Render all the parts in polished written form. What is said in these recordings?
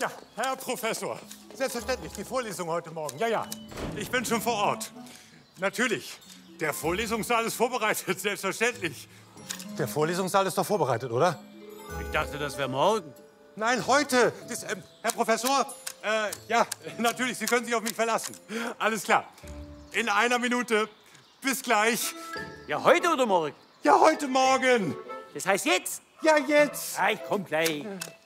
Ja, Herr Professor. Selbstverständlich, die Vorlesung heute Morgen. Ja, ja. Ich bin schon vor Ort. Natürlich. Der Vorlesungssaal ist vorbereitet, selbstverständlich. Der Vorlesungssaal ist doch vorbereitet, oder? Ich dachte, das wäre morgen. Nein, heute. Herr Professor, ja, natürlich, Sie können sich auf mich verlassen. Alles klar. In einer Minute. Bis gleich. Ja, heute oder morgen? Ja, heute Morgen. Das heißt jetzt? Ja, jetzt. Ja, ich komm gleich.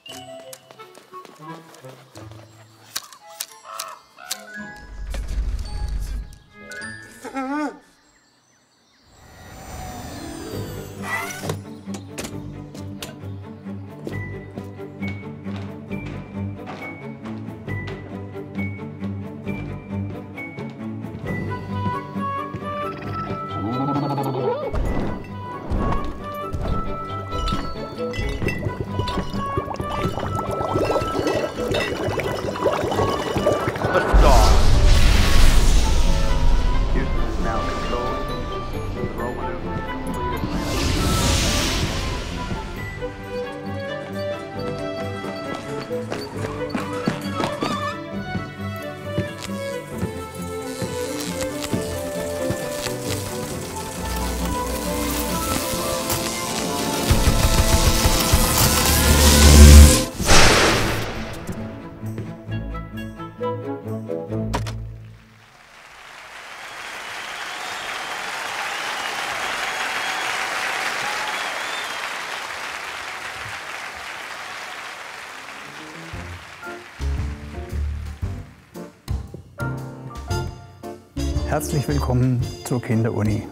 Herzlich willkommen zur Kinderuni.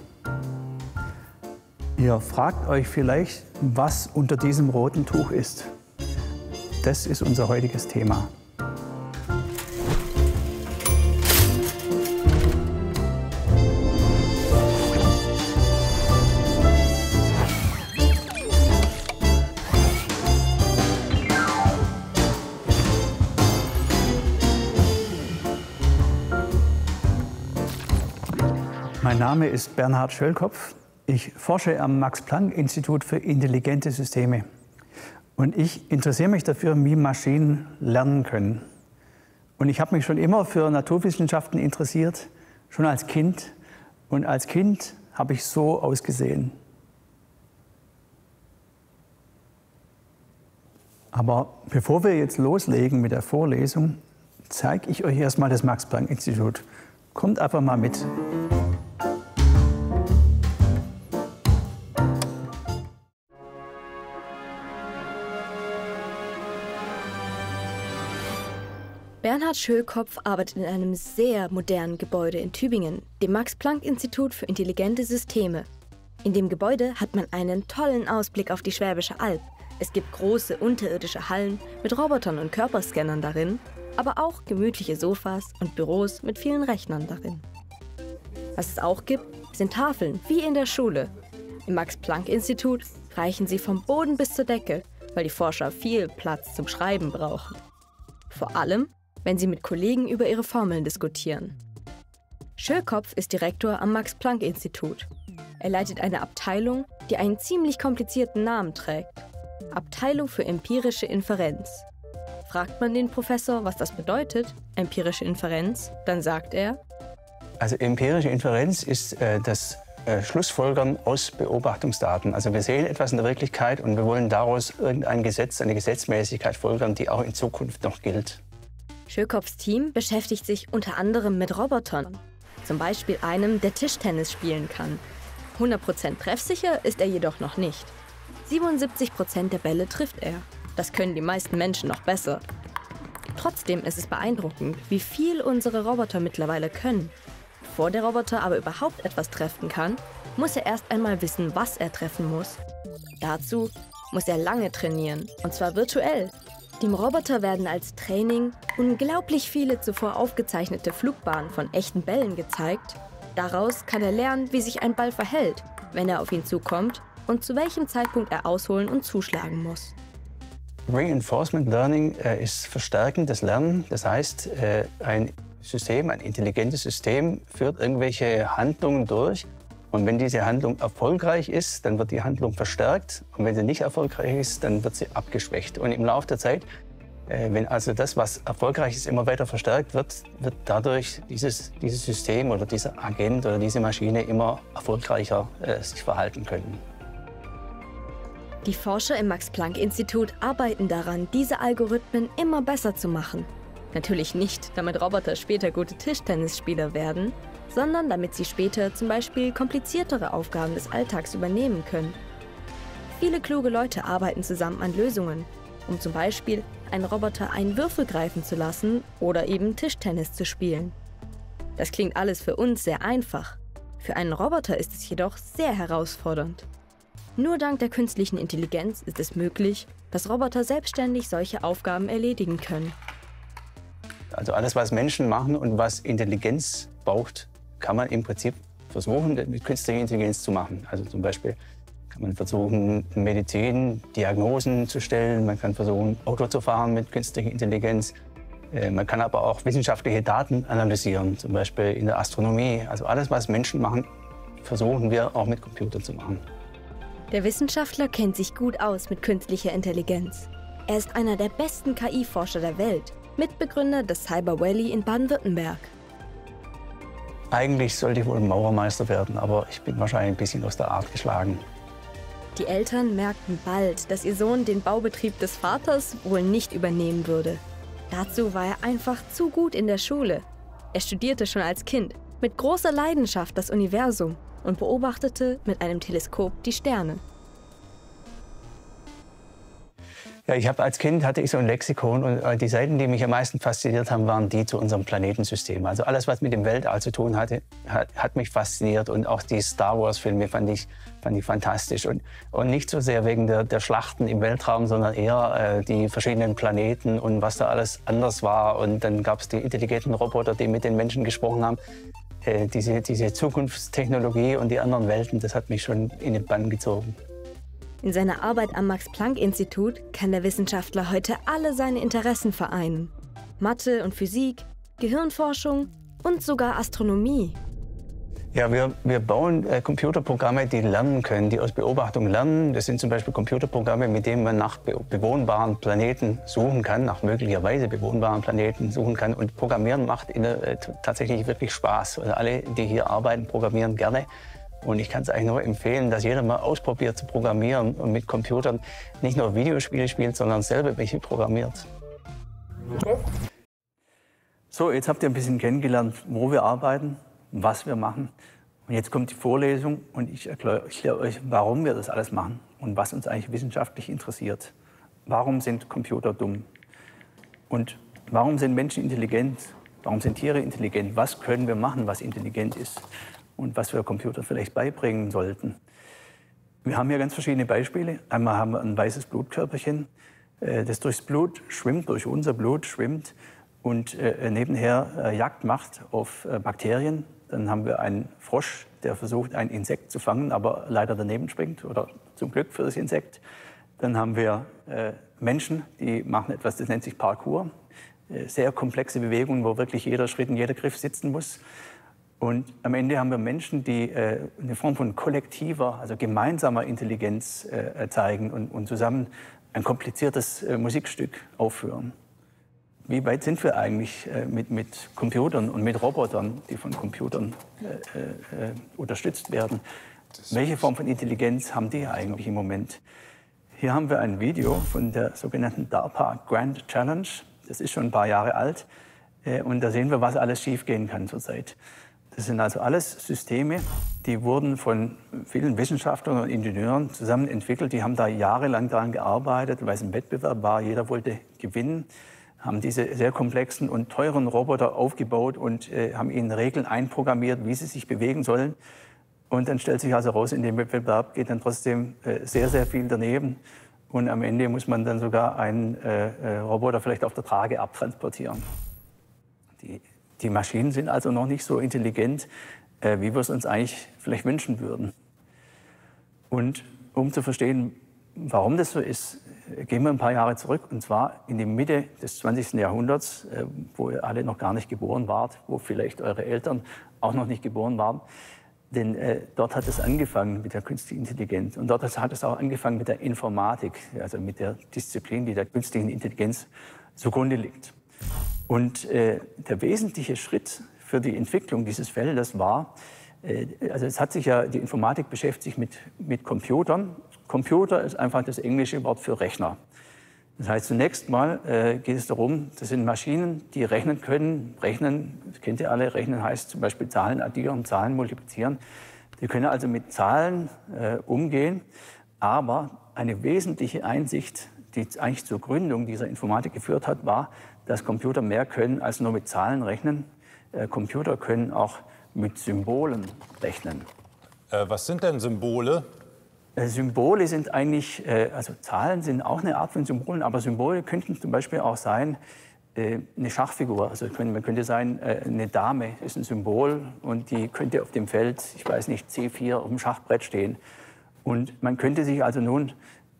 Ihr fragt euch vielleicht, was unter diesem roten Tuch ist. Das ist unser heutiges Thema. Mein Name ist Bernhard Schöllkopf. Ich forsche am Max-Planck-Institut für intelligente Systeme. Und ich interessiere mich dafür, wie Maschinen lernen können. Und ich habe mich schon immer für Naturwissenschaften interessiert, schon als Kind. Und als Kind habe ich so ausgesehen. Aber bevor wir jetzt loslegen mit der Vorlesung, zeige ich euch erstmal das Max-Planck-Institut. Kommt einfach mal mit. Bernhard Schöllkopf arbeitet in einem sehr modernen Gebäude in Tübingen, dem Max-Planck-Institut für intelligente Systeme. In dem Gebäude hat man einen tollen Ausblick auf die Schwäbische Alb. Es gibt große unterirdische Hallen mit Robotern und Körperscannern darin, aber auch gemütliche Sofas und Büros mit vielen Rechnern darin. Was es auch gibt, sind Tafeln, wie in der Schule. Im Max-Planck-Institut reichen sie vom Boden bis zur Decke, weil die Forscher viel Platz zum Schreiben brauchen. Vor allem, wenn sie mit Kollegen über ihre Formeln diskutieren. Schöllkopf ist Direktor am Max-Planck-Institut. Er leitet eine Abteilung, die einen ziemlich komplizierten Namen trägt. Abteilung für empirische Inferenz. Fragt man den Professor, was das bedeutet, empirische Inferenz, dann sagt er: Also empirische Inferenz ist das Schlussfolgern aus Beobachtungsdaten. Also wir sehen etwas in der Wirklichkeit und wir wollen daraus irgendein Gesetz, eine Gesetzmäßigkeit folgern, die auch in Zukunft noch gilt. Schöllkopfs Team beschäftigt sich unter anderem mit Robotern. Zum Beispiel einem, der Tischtennis spielen kann. 100% treffsicher ist er jedoch noch nicht. 77% der Bälle trifft er. Das können die meisten Menschen noch besser. Trotzdem ist es beeindruckend, wie viel unsere Roboter mittlerweile können. Bevor der Roboter aber überhaupt etwas treffen kann, muss er erst einmal wissen, was er treffen muss. Dazu muss er lange trainieren, und zwar virtuell. Dem Roboter werden als Training unglaublich viele zuvor aufgezeichnete Flugbahnen von echten Bällen gezeigt. Daraus kann er lernen, wie sich ein Ball verhält, wenn er auf ihn zukommt und zu welchem Zeitpunkt er ausholen und zuschlagen muss. Reinforcement Learning ist verstärkendes Lernen. Das heißt, ein intelligentes System führt irgendwelche Handlungen durch. Und wenn diese Handlung erfolgreich ist, dann wird die Handlung verstärkt. Und wenn sie nicht erfolgreich ist, dann wird sie abgeschwächt. Und im Laufe der Zeit Wenn also das, was erfolgreich ist, immer weiter verstärkt wird, wird dadurch dieses System oder dieser Agent oder diese Maschine immer erfolgreicher sich verhalten können. Die Forscher im Max-Planck-Institut arbeiten daran, diese Algorithmen immer besser zu machen. Natürlich nicht, damit Roboter später gute Tischtennisspieler werden, sondern damit sie später zum Beispiel kompliziertere Aufgaben des Alltags übernehmen können. Viele kluge Leute arbeiten zusammen an Lösungen, um zum Beispiel einen Roboter einen Würfel greifen zu lassen oder eben Tischtennis zu spielen. Das klingt alles für uns sehr einfach. Für einen Roboter ist es jedoch sehr herausfordernd. Nur dank der künstlichen Intelligenz ist es möglich, dass Roboter selbstständig solche Aufgaben erledigen können. Also alles, was Menschen machen und was Intelligenz braucht, kann man im Prinzip versuchen, mit künstlicher Intelligenz zu machen. Also zum Beispiel kann man versuchen, Medizin, Diagnosen zu stellen. Man kann versuchen, Auto zu fahren mit künstlicher Intelligenz. Man kann aber auch wissenschaftliche Daten analysieren, zum Beispiel in der Astronomie. Also alles, was Menschen machen, versuchen wir auch mit Computern zu machen. Der Wissenschaftler kennt sich gut aus mit künstlicher Intelligenz. Er ist einer der besten KI-Forscher der Welt, Mitbegründer des Cyber Valley in Baden-Württemberg. Eigentlich sollte ich wohl Maurermeister werden, aber ich bin wahrscheinlich ein bisschen aus der Art geschlagen. Die Eltern merkten bald, dass ihr Sohn den Baubetrieb des Vaters wohl nicht übernehmen würde. Dazu war er einfach zu gut in der Schule. Er studierte schon als Kind mit großer Leidenschaft das Universum und beobachtete mit einem Teleskop die Sterne. Ja, als Kind hatte ich so ein Lexikon und die Seiten, die mich am meisten fasziniert haben, waren die zu unserem Planetensystem. Also alles, was mit dem Weltall zu tun hatte, hat mich fasziniert und auch die Star Wars-Filme fand ich fantastisch. Und nicht so sehr wegen der Schlachten im Weltraum, sondern eher die verschiedenen Planeten und was da alles anders war. Und dann gab es die intelligenten Roboter, die mit den Menschen gesprochen haben. Diese Zukunftstechnologie und die anderen Welten, das hat mich schon in den Bann gezogen. In seiner Arbeit am Max-Planck-Institut kann der Wissenschaftler heute alle seine Interessen vereinen. Mathe und Physik, Gehirnforschung und sogar Astronomie. Ja, wir bauen Computerprogramme, die lernen können, die aus Beobachtung lernen. Das sind zum Beispiel Computerprogramme, mit denen man nach bewohnbaren Planeten suchen kann, nach möglicherweise bewohnbaren Planeten suchen kann. Und Programmieren macht tatsächlich wirklich Spaß. Also alle, die hier arbeiten, programmieren gerne. Und ich kann es eigentlich nur empfehlen, dass jeder mal ausprobiert zu programmieren und mit Computern nicht nur Videospiele spielt, sondern selber welche programmiert. So, jetzt habt ihr ein bisschen kennengelernt, wo wir arbeiten, was wir machen. Und jetzt kommt die Vorlesung und ich erkläre euch, warum wir das alles machen und was uns eigentlich wissenschaftlich interessiert. Warum sind Computer dumm? Und warum sind Menschen intelligent? Warum sind Tiere intelligent? Was können wir machen, was intelligent ist? Und was wir Computern vielleicht beibringen sollten. Wir haben hier ganz verschiedene Beispiele. Einmal haben wir ein weißes Blutkörperchen, das durchs Blut schwimmt, durch unser Blut schwimmt und nebenher Jagd macht auf Bakterien. Dann haben wir einen Frosch, der versucht, ein Insekt zu fangen, aber leider daneben springt, oder zum Glück für das Insekt. Dann haben wir Menschen, die machen etwas, das nennt sich Parkour. Sehr komplexe Bewegungen, wo wirklich jeder Schritt und jeder Griff sitzen muss. Und am Ende haben wir Menschen, die eine Form von kollektiver, also gemeinsamer Intelligenz zeigen und zusammen ein kompliziertes Musikstück aufführen. Wie weit sind wir eigentlich mit Computern und mit Robotern, die von Computern unterstützt werden? Welche Form von Intelligenz haben die eigentlich im Moment? Hier haben wir ein Video von der sogenannten DARPA Grand Challenge. Das ist schon ein paar Jahre alt. Und da sehen wir, was alles schiefgehen kann zurzeit. Das sind also alles Systeme, die wurden von vielen Wissenschaftlern und Ingenieuren zusammen entwickelt. Die haben da jahrelang daran gearbeitet, weil es ein Wettbewerb war. Jeder wollte gewinnen, haben diese sehr komplexen und teuren Roboter aufgebaut und haben ihnen Regeln einprogrammiert, wie sie sich bewegen sollen. Und dann stellt sich also raus, in dem Wettbewerb geht dann trotzdem sehr, sehr viel daneben. Und am Ende muss man dann sogar einen Roboter vielleicht auf der Trage abtransportieren. Die Maschinen sind also noch nicht so intelligent, wie wir es uns eigentlich vielleicht wünschen würden. Und um zu verstehen, warum das so ist, gehen wir ein paar Jahre zurück, und zwar in die Mitte des 20. Jahrhunderts, wo ihr alle noch gar nicht geboren wart, wo vielleicht eure Eltern auch noch nicht geboren waren. Denn dort hat es angefangen mit der künstlichen Intelligenz. Und dort hat es auch angefangen mit der Informatik, also mit der Disziplin, die der künstlichen Intelligenz zugrunde liegt. Und der wesentliche Schritt für die Entwicklung dieses Feldes war, also es hat sich ja die Informatik beschäftigt mit Computern. Computer ist einfach das englische Wort für Rechner. Das heißt, zunächst mal geht es darum, das sind Maschinen, die rechnen können. Rechnen, das kennt ihr alle, rechnen heißt zum Beispiel Zahlen addieren, Zahlen multiplizieren. Die können also mit Zahlen umgehen. Aber eine wesentliche Einsicht, die eigentlich zur Gründung dieser Informatik geführt hat, war, dass Computer mehr können als nur mit Zahlen rechnen. Computer können auch mit Symbolen rechnen. Was sind denn Symbole? Symbole sind eigentlich, also Zahlen sind auch eine Art von Symbolen, aber Symbole könnten zum Beispiel auch sein, eine Schachfigur. Also man könnte sagen, eine Dame ist ein Symbol und die könnte auf dem Feld, ich weiß nicht, C4 auf dem Schachbrett stehen. Und man könnte sich also nun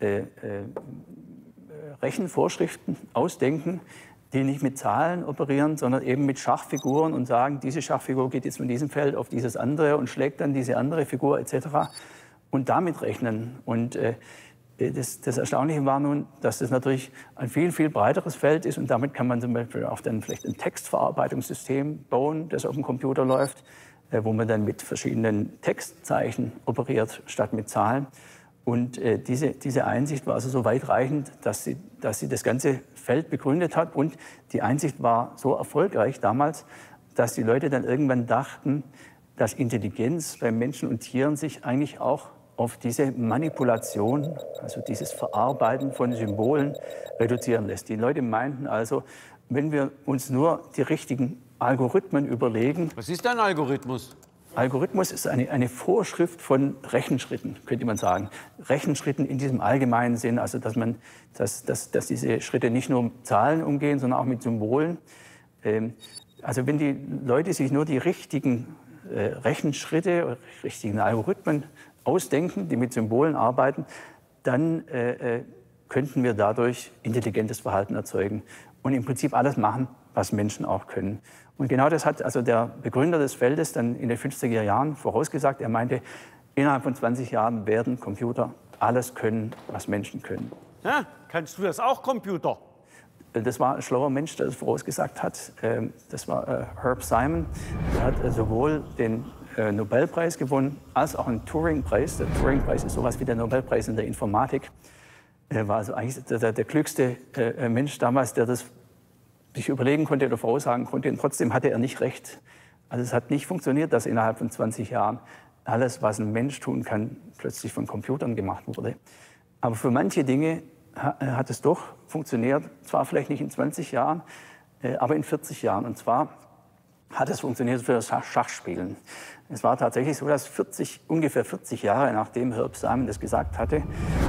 Rechenvorschriften ausdenken, die nicht mit Zahlen operieren, sondern eben mit Schachfiguren und sagen, diese Schachfigur geht jetzt von diesem Feld auf dieses andere und schlägt dann diese andere Figur etc. und damit rechnen. Und das Erstaunliche war nun, dass das natürlich ein viel, viel breiteres Feld ist und damit kann man zum Beispiel auch dann vielleicht ein Textverarbeitungssystem bauen, das auf dem Computer läuft, wo man dann mit verschiedenen Textzeichen operiert, statt mit Zahlen. Und diese Einsicht war also so weitreichend, dass sie das ganze Feld begründet hat. Und die Einsicht war so erfolgreich damals, dass die Leute dann irgendwann dachten, dass Intelligenz bei Menschen und Tieren sich eigentlich auch auf diese Manipulation, also dieses Verarbeiten von Symbolen reduzieren lässt. Die Leute meinten also, wenn wir uns nur die richtigen Algorithmen überlegen. Was ist ein Algorithmus? Algorithmus ist eine Vorschrift von Rechenschritten, könnte man sagen. Rechenschritten in diesem allgemeinen Sinn, also dass diese Schritte nicht nur mit Zahlen umgehen, sondern auch mit Symbolen. Also wenn die Leute sich nur die richtigen Rechenschritte oder richtigen Algorithmen ausdenken, die mit Symbolen arbeiten, dann könnten wir dadurch intelligentes Verhalten erzeugen und im Prinzip alles machen, was Menschen auch können. Und genau das hat also der Begründer des Feldes dann in den 50er Jahren vorausgesagt. Er meinte, innerhalb von 20 Jahren werden Computer alles können, was Menschen können. Ja, kannst du das auch, Computer? Das war ein schlauer Mensch, der das vorausgesagt hat. Das war Herb Simon. Er hat sowohl den Nobelpreis gewonnen als auch einen Turing-Preis. Der Turing-Preis ist sowas wie der Nobelpreis in der Informatik. Er war also eigentlich der klügste Mensch damals, der das sich überlegen konnte oder voraussagen konnte. Und trotzdem hatte er nicht recht. Also es hat nicht funktioniert, dass innerhalb von 20 Jahren alles, was ein Mensch tun kann, plötzlich von Computern gemacht wurde. Aber für manche Dinge hat es doch funktioniert. Zwar vielleicht nicht in 20 Jahren, aber in 40 Jahren. Und zwar hat es funktioniert für das Schachspielen. Es war tatsächlich so, dass ungefähr 40 Jahre nachdem Herb Simon das gesagt hatte,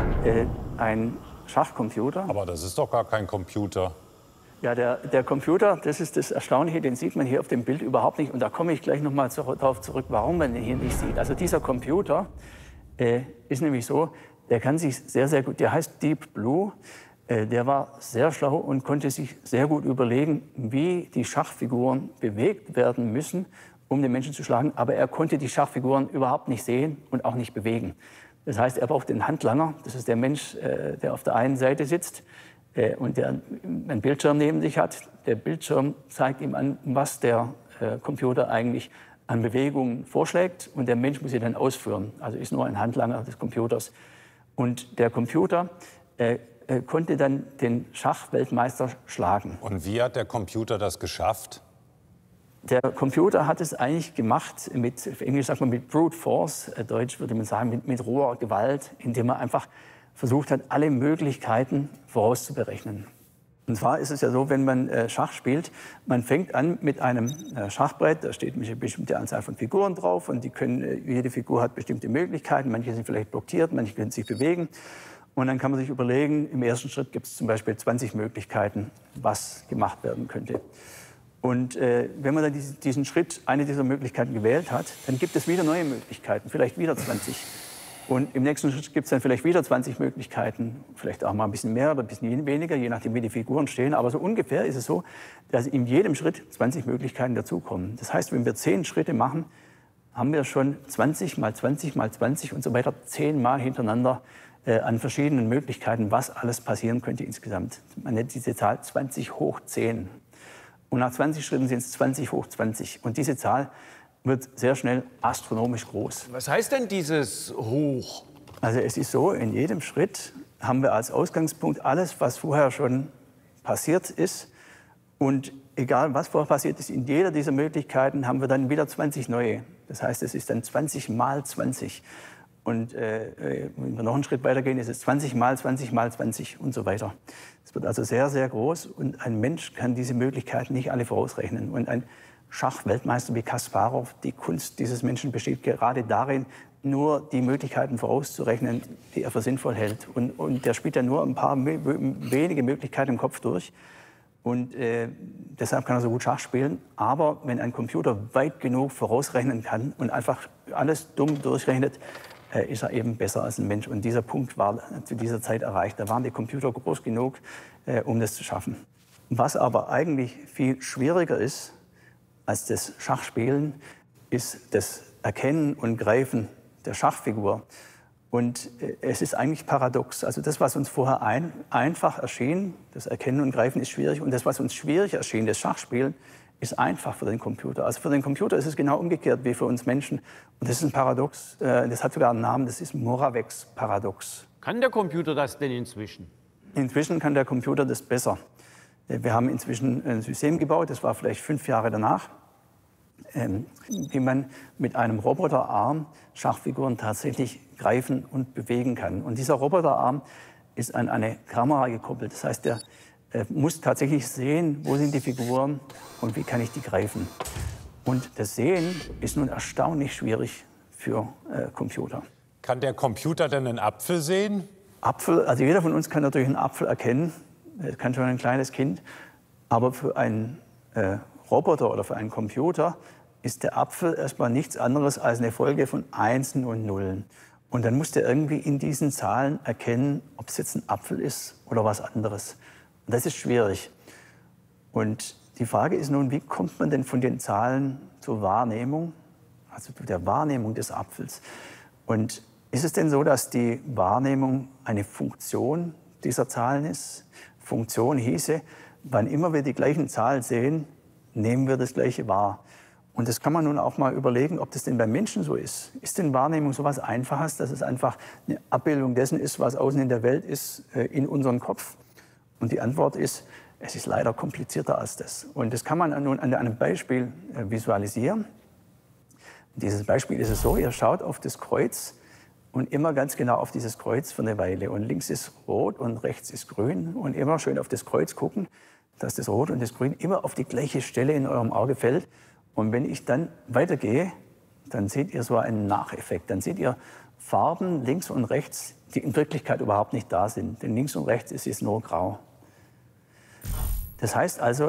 ein Schachcomputer. Aber das ist doch gar kein Computer. Ja, der Computer, das ist das Erstaunliche, den sieht man hier auf dem Bild überhaupt nicht. Und da komme ich gleich noch mal darauf zurück, warum man den hier nicht sieht. Also dieser Computer ist nämlich so, der kann sich sehr, sehr gut, der heißt Deep Blue. Der war sehr schlau und konnte sich sehr gut überlegen, wie die Schachfiguren bewegt werden müssen, um den Menschen zu schlagen. Aber er konnte die Schachfiguren überhaupt nicht sehen und auch nicht bewegen. Das heißt, er braucht den Handlanger. Das ist der Mensch, der auf der einen Seite sitzt und der einen Bildschirm neben sich hat. Der Bildschirm zeigt ihm an, was der Computer eigentlich an Bewegungen vorschlägt. Und der Mensch muss sie dann ausführen. Also ist nur ein Handlanger des Computers. Und der Computer konnte dann den Schachweltmeister schlagen. Und wie hat der Computer das geschafft? Der Computer hat es eigentlich gemacht, auf Englisch sagt man mit Brute Force, Deutsch würde man sagen mit roher Gewalt, indem er einfach versucht hat, alle Möglichkeiten vorauszuberechnen. Und zwar ist es ja so, wenn man Schach spielt, man fängt an mit einem Schachbrett, da steht eine bestimmte Anzahl von Figuren drauf und jede Figur hat bestimmte Möglichkeiten, manche sind vielleicht blockiert, manche können sich bewegen. Und dann kann man sich überlegen, im ersten Schritt gibt es zum Beispiel 20 Möglichkeiten, was gemacht werden könnte. Und wenn man dann diesen Schritt, eine dieser Möglichkeiten gewählt hat, dann gibt es wieder neue Möglichkeiten, vielleicht wieder 20. Und im nächsten Schritt gibt es dann vielleicht wieder 20 Möglichkeiten, vielleicht auch mal ein bisschen mehr oder ein bisschen weniger, je nachdem, wie die Figuren stehen. Aber so ungefähr ist es so, dass in jedem Schritt 20 Möglichkeiten dazukommen. Das heißt, wenn wir 10 Schritte machen, haben wir schon 20 mal 20 mal 20 und so weiter 10 Mal hintereinander an verschiedenen Möglichkeiten, was alles passieren könnte insgesamt. Man nennt diese Zahl 20 hoch 10. Und nach 20 Schritten sind es 20 hoch 20. Und diese Zahl wird sehr schnell astronomisch groß. Was heißt denn dieses Hoch? Also es ist so, in jedem Schritt haben wir als Ausgangspunkt alles, was vorher schon passiert ist. Und egal, was vorher passiert ist, in jeder dieser Möglichkeiten haben wir dann wieder 20 neue. Das heißt, es ist dann 20 mal 20. Und wenn wir noch einen Schritt weitergehen, ist es 20 mal 20 mal 20 und so weiter. Es wird also sehr, sehr groß. Und ein Mensch kann diese Möglichkeiten nicht alle vorausrechnen. Und ein Schachweltmeister wie Kasparow, die Kunst dieses Menschen besteht gerade darin, nur die Möglichkeiten vorauszurechnen, die er für sinnvoll hält. Und der spielt ja nur ein paar wenige Möglichkeiten im Kopf durch. Und deshalb kann er so gut Schach spielen. Aber wenn ein Computer weit genug vorausrechnen kann und einfach alles dumm durchrechnet, ist er eben besser als ein Mensch. Und dieser Punkt war zu dieser Zeit erreicht. Da waren die Computer groß genug, um das zu schaffen. Was aber eigentlich viel schwieriger ist als das Schachspielen, ist das Erkennen und Greifen der Schachfigur. Und es ist eigentlich paradox. Also das, was uns vorher einfach erschien, das Erkennen und Greifen ist schwierig. Und das, was uns schwierig erschien, das Schachspielen, ist einfach für den Computer. Also für den Computer ist es genau umgekehrt wie für uns Menschen. Und das ist ein Paradox, das hat sogar einen Namen, das ist Moravecks Paradox. Kann der Computer das denn inzwischen? Inzwischen kann der Computer das besser. Wir haben inzwischen ein System gebaut, das war vielleicht 5 Jahre danach, wie man mit einem Roboterarm Schachfiguren tatsächlich greifen und bewegen kann. Und dieser Roboterarm ist an eine Kamera gekoppelt. Das heißt, der muss tatsächlich sehen, wo sind die Figuren und wie kann ich die greifen. Und das Sehen ist nun erstaunlich schwierig für Computer. Kann der Computer denn einen Apfel sehen? Apfel, also jeder von uns kann natürlich einen Apfel erkennen. Das kann schon ein kleines Kind. Aber für einen Roboter oder für einen Computer ist der Apfel erstmal nichts anderes als eine Folge von Einsen und Nullen. Und dann muss der irgendwie in diesen Zahlen erkennen, ob es jetzt ein Apfel ist oder was anderes. Und das ist schwierig. Und die Frage ist nun, wie kommt man denn von den Zahlen zur Wahrnehmung, also zu der Wahrnehmung des Apfels? Und ist es denn so, dass die Wahrnehmung eine Funktion dieser Zahlen ist? Funktion hieße, wann immer wir die gleichen Zahlen sehen, nehmen wir das Gleiche wahr. Und das kann man nun auch mal überlegen, ob das denn beim Menschen so ist. Ist denn Wahrnehmung so etwas Einfaches, dass es einfach eine Abbildung dessen ist, was außen in der Welt ist, in unserem Kopf? Und die Antwort ist, es ist leider komplizierter als das. Und das kann man nun an einem Beispiel visualisieren. Dieses Beispiel ist es so, ihr schaut auf das Kreuz und immer ganz genau auf dieses Kreuz für eine Weile. Und links ist rot und rechts ist grün. Und immer schön auf das Kreuz gucken, dass das Rot und das Grün immer auf die gleiche Stelle in eurem Auge fällt. Und wenn ich dann weitergehe, dann seht ihr so einen Nacheffekt. Dann seht ihr Farben links und rechts, die in Wirklichkeit überhaupt nicht da sind. Denn links und rechts ist es nur grau. Das heißt also,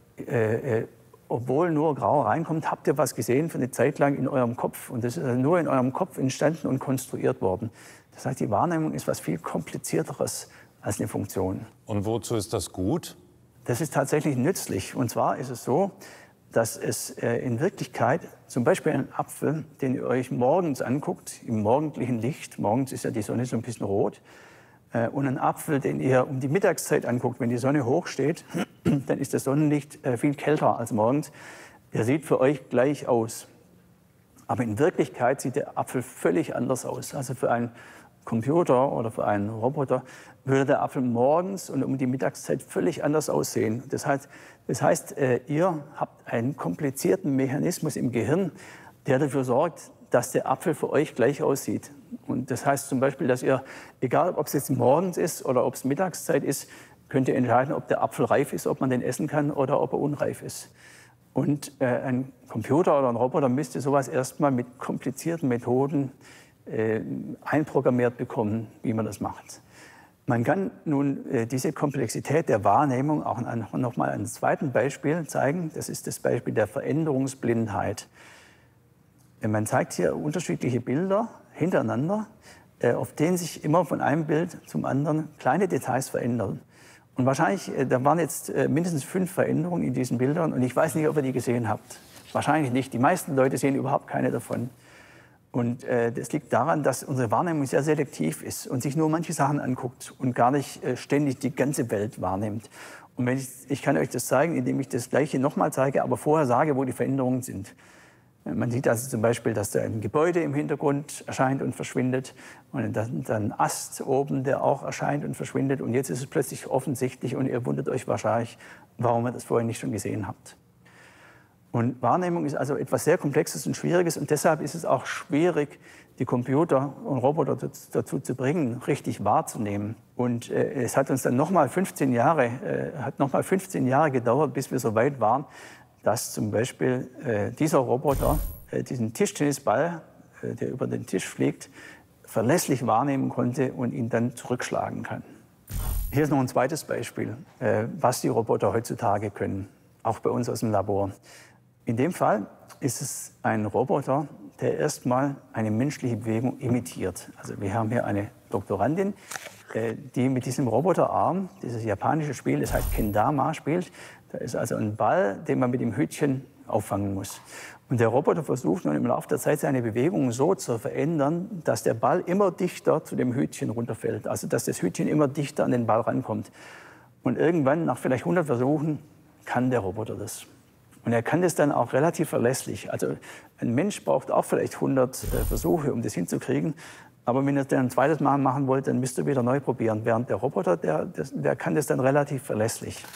obwohl nur grau reinkommt, habt ihr was gesehen für eine Zeit lang in eurem Kopf. Und das ist also nur in eurem Kopf entstanden und konstruiert worden. Das heißt, die Wahrnehmung ist was viel komplizierteres als eine Funktion. Und wozu ist das gut? Das ist tatsächlich nützlich. Und zwar ist es so, dass es in Wirklichkeit zum Beispiel einen Apfel, den ihr euch morgens anguckt, im morgendlichen Licht, morgens ist ja die Sonne so ein bisschen rot, und einen Apfel, den ihr um die Mittagszeit anguckt, wenn die Sonne hoch steht, dann ist das Sonnenlicht viel kälter als morgens. Der sieht für euch gleich aus. Aber in Wirklichkeit sieht der Apfel völlig anders aus. Also für einen Computer oder für einen Roboter würde der Apfel morgens und um die Mittagszeit völlig anders aussehen. Das heißt, ihr habt einen komplizierten Mechanismus im Gehirn, der dafür sorgt, dass der Apfel für euch gleich aussieht. Und das heißt zum Beispiel, dass ihr, egal ob es jetzt morgens ist oder ob es Mittagszeit ist, könnt ihr entscheiden, ob der Apfel reif ist, ob man den essen kann oder ob er unreif ist. Und ein Computer oder ein Roboter müsste sowas erstmal mit komplizierten Methoden einprogrammiert bekommen, wie man das macht. Man kann nun diese Komplexität der Wahrnehmung auch noch mal an einem zweiten Beispiel zeigen. Das ist das Beispiel der Veränderungsblindheit. Man zeigt hier unterschiedliche Bilder hintereinander, auf denen sich immer von einem Bild zum anderen kleine Details verändern. Und wahrscheinlich, da waren jetzt mindestens 5 Veränderungen in diesen Bildern und ich weiß nicht, ob ihr die gesehen habt. Wahrscheinlich nicht. Die meisten Leute sehen überhaupt keine davon. Und das liegt daran, dass unsere Wahrnehmung sehr selektiv ist und sich nur manche Sachen anguckt und gar nicht ständig die ganze Welt wahrnimmt. Und ich kann euch das zeigen, indem ich das Gleiche nochmal zeige, aber vorher sage, wo die Veränderungen sind. Man sieht also zum Beispiel, dass da ein Gebäude im Hintergrund erscheint und verschwindet und dann ein Ast oben, der auch erscheint und verschwindet. Und jetzt ist es plötzlich offensichtlich und ihr wundert euch wahrscheinlich, warum ihr das vorher nicht schon gesehen habt. Und Wahrnehmung ist also etwas sehr Komplexes und Schwieriges und deshalb ist es auch schwierig, die Computer und Roboter dazu zu bringen, richtig wahrzunehmen. Und es hat uns dann nochmal 15 Jahre gedauert, bis wir so weit waren, dass zum Beispiel dieser Roboter diesen Tischtennisball, der über den Tisch fliegt, verlässlich wahrnehmen konnte und ihn dann zurückschlagen kann. Hier ist noch ein zweites Beispiel, was die Roboter heutzutage können, auch bei uns aus dem Labor. In dem Fall ist es ein Roboter, der erstmal eine menschliche Bewegung imitiert. Also wir haben hier eine Doktorandin, die mit diesem Roboterarm dieses japanische Spiel, das heißt Kendama, spielt. Da ist also ein Ball, den man mit dem Hütchen auffangen muss. Und der Roboter versucht nun im Laufe der Zeit seine Bewegungen so zu verändern, dass der Ball immer dichter zu dem Hütchen runterfällt. Also dass das Hütchen immer dichter an den Ball rankommt. Und irgendwann, nach vielleicht 100 Versuchen, kann der Roboter das. Und er kann das dann auch relativ verlässlich. Also ein Mensch braucht auch vielleicht 100 Versuche, um das hinzukriegen. Aber wenn ihr das dann ein zweites Mal machen wollt, dann müsst ihr wieder neu probieren. Während der Roboter, der kann das dann relativ verlässlich.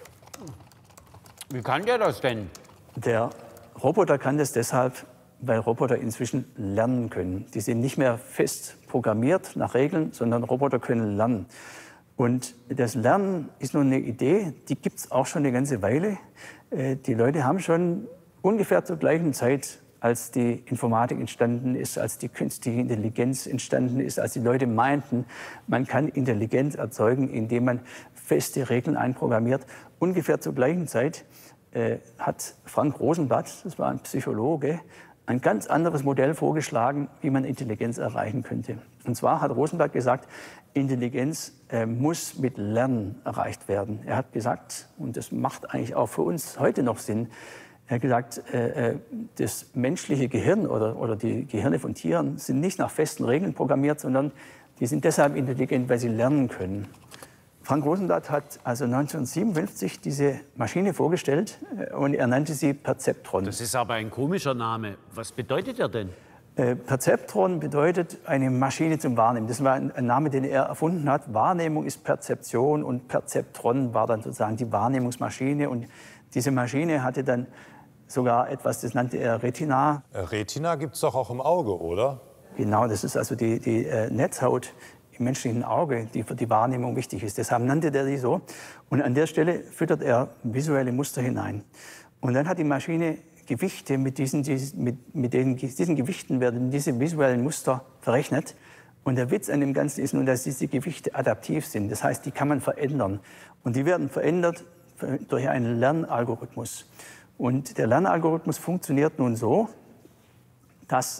Wie kann der das denn? Der Roboter kann das deshalb, weil Roboter inzwischen lernen können. Die sind nicht mehr fest programmiert nach Regeln, sondern Roboter können lernen. Und das Lernen ist nur eine Idee, die gibt es auch schon eine ganze Weile. Die Leute haben schon ungefähr zur gleichen Zeit, als die Informatik entstanden ist, als die künstliche Intelligenz entstanden ist, als die Leute meinten, man kann Intelligenz erzeugen, indem man feste Regeln einprogrammiert. Ungefähr zur gleichen Zeit hat Frank Rosenblatt, das war ein Psychologe, ein ganz anderes Modell vorgeschlagen, wie man Intelligenz erreichen könnte. Und zwar hat Rosenblatt gesagt, Intelligenz muss mit Lernen erreicht werden. Er hat gesagt, und das macht eigentlich auch für uns heute noch Sinn, er hat gesagt, das menschliche Gehirn oder die Gehirne von Tieren sind nicht nach festen Regeln programmiert, sondern die sind deshalb intelligent, weil sie lernen können. Frank Rosenblatt hat also 1957 diese Maschine vorgestellt und er nannte sie Perzeptron. Das ist aber ein komischer Name. Was bedeutet er denn? Perzeptron bedeutet eine Maschine zum Wahrnehmen. Das war ein Name, den er erfunden hat. Wahrnehmung ist Perzeption und Perzeptron war dann sozusagen die Wahrnehmungsmaschine. Und diese Maschine hatte dann sogar etwas, das nannte er Retina. Retina gibt es doch auch im Auge, oder? Genau, das ist also die Netzhaut im menschlichen Auge, die für die Wahrnehmung wichtig ist. Deshalb nannte er die so. Und an der Stelle füttert er visuelle Muster hinein. Und dann hat die Maschine Gewichte, mit diesen Gewichten werden diese visuellen Muster verrechnet. Und der Witz an dem Ganzen ist nun, dass diese Gewichte adaptiv sind. Das heißt, die kann man verändern. Und die werden verändert durch einen Lernalgorithmus. Und der Lernalgorithmus funktioniert nun so, dass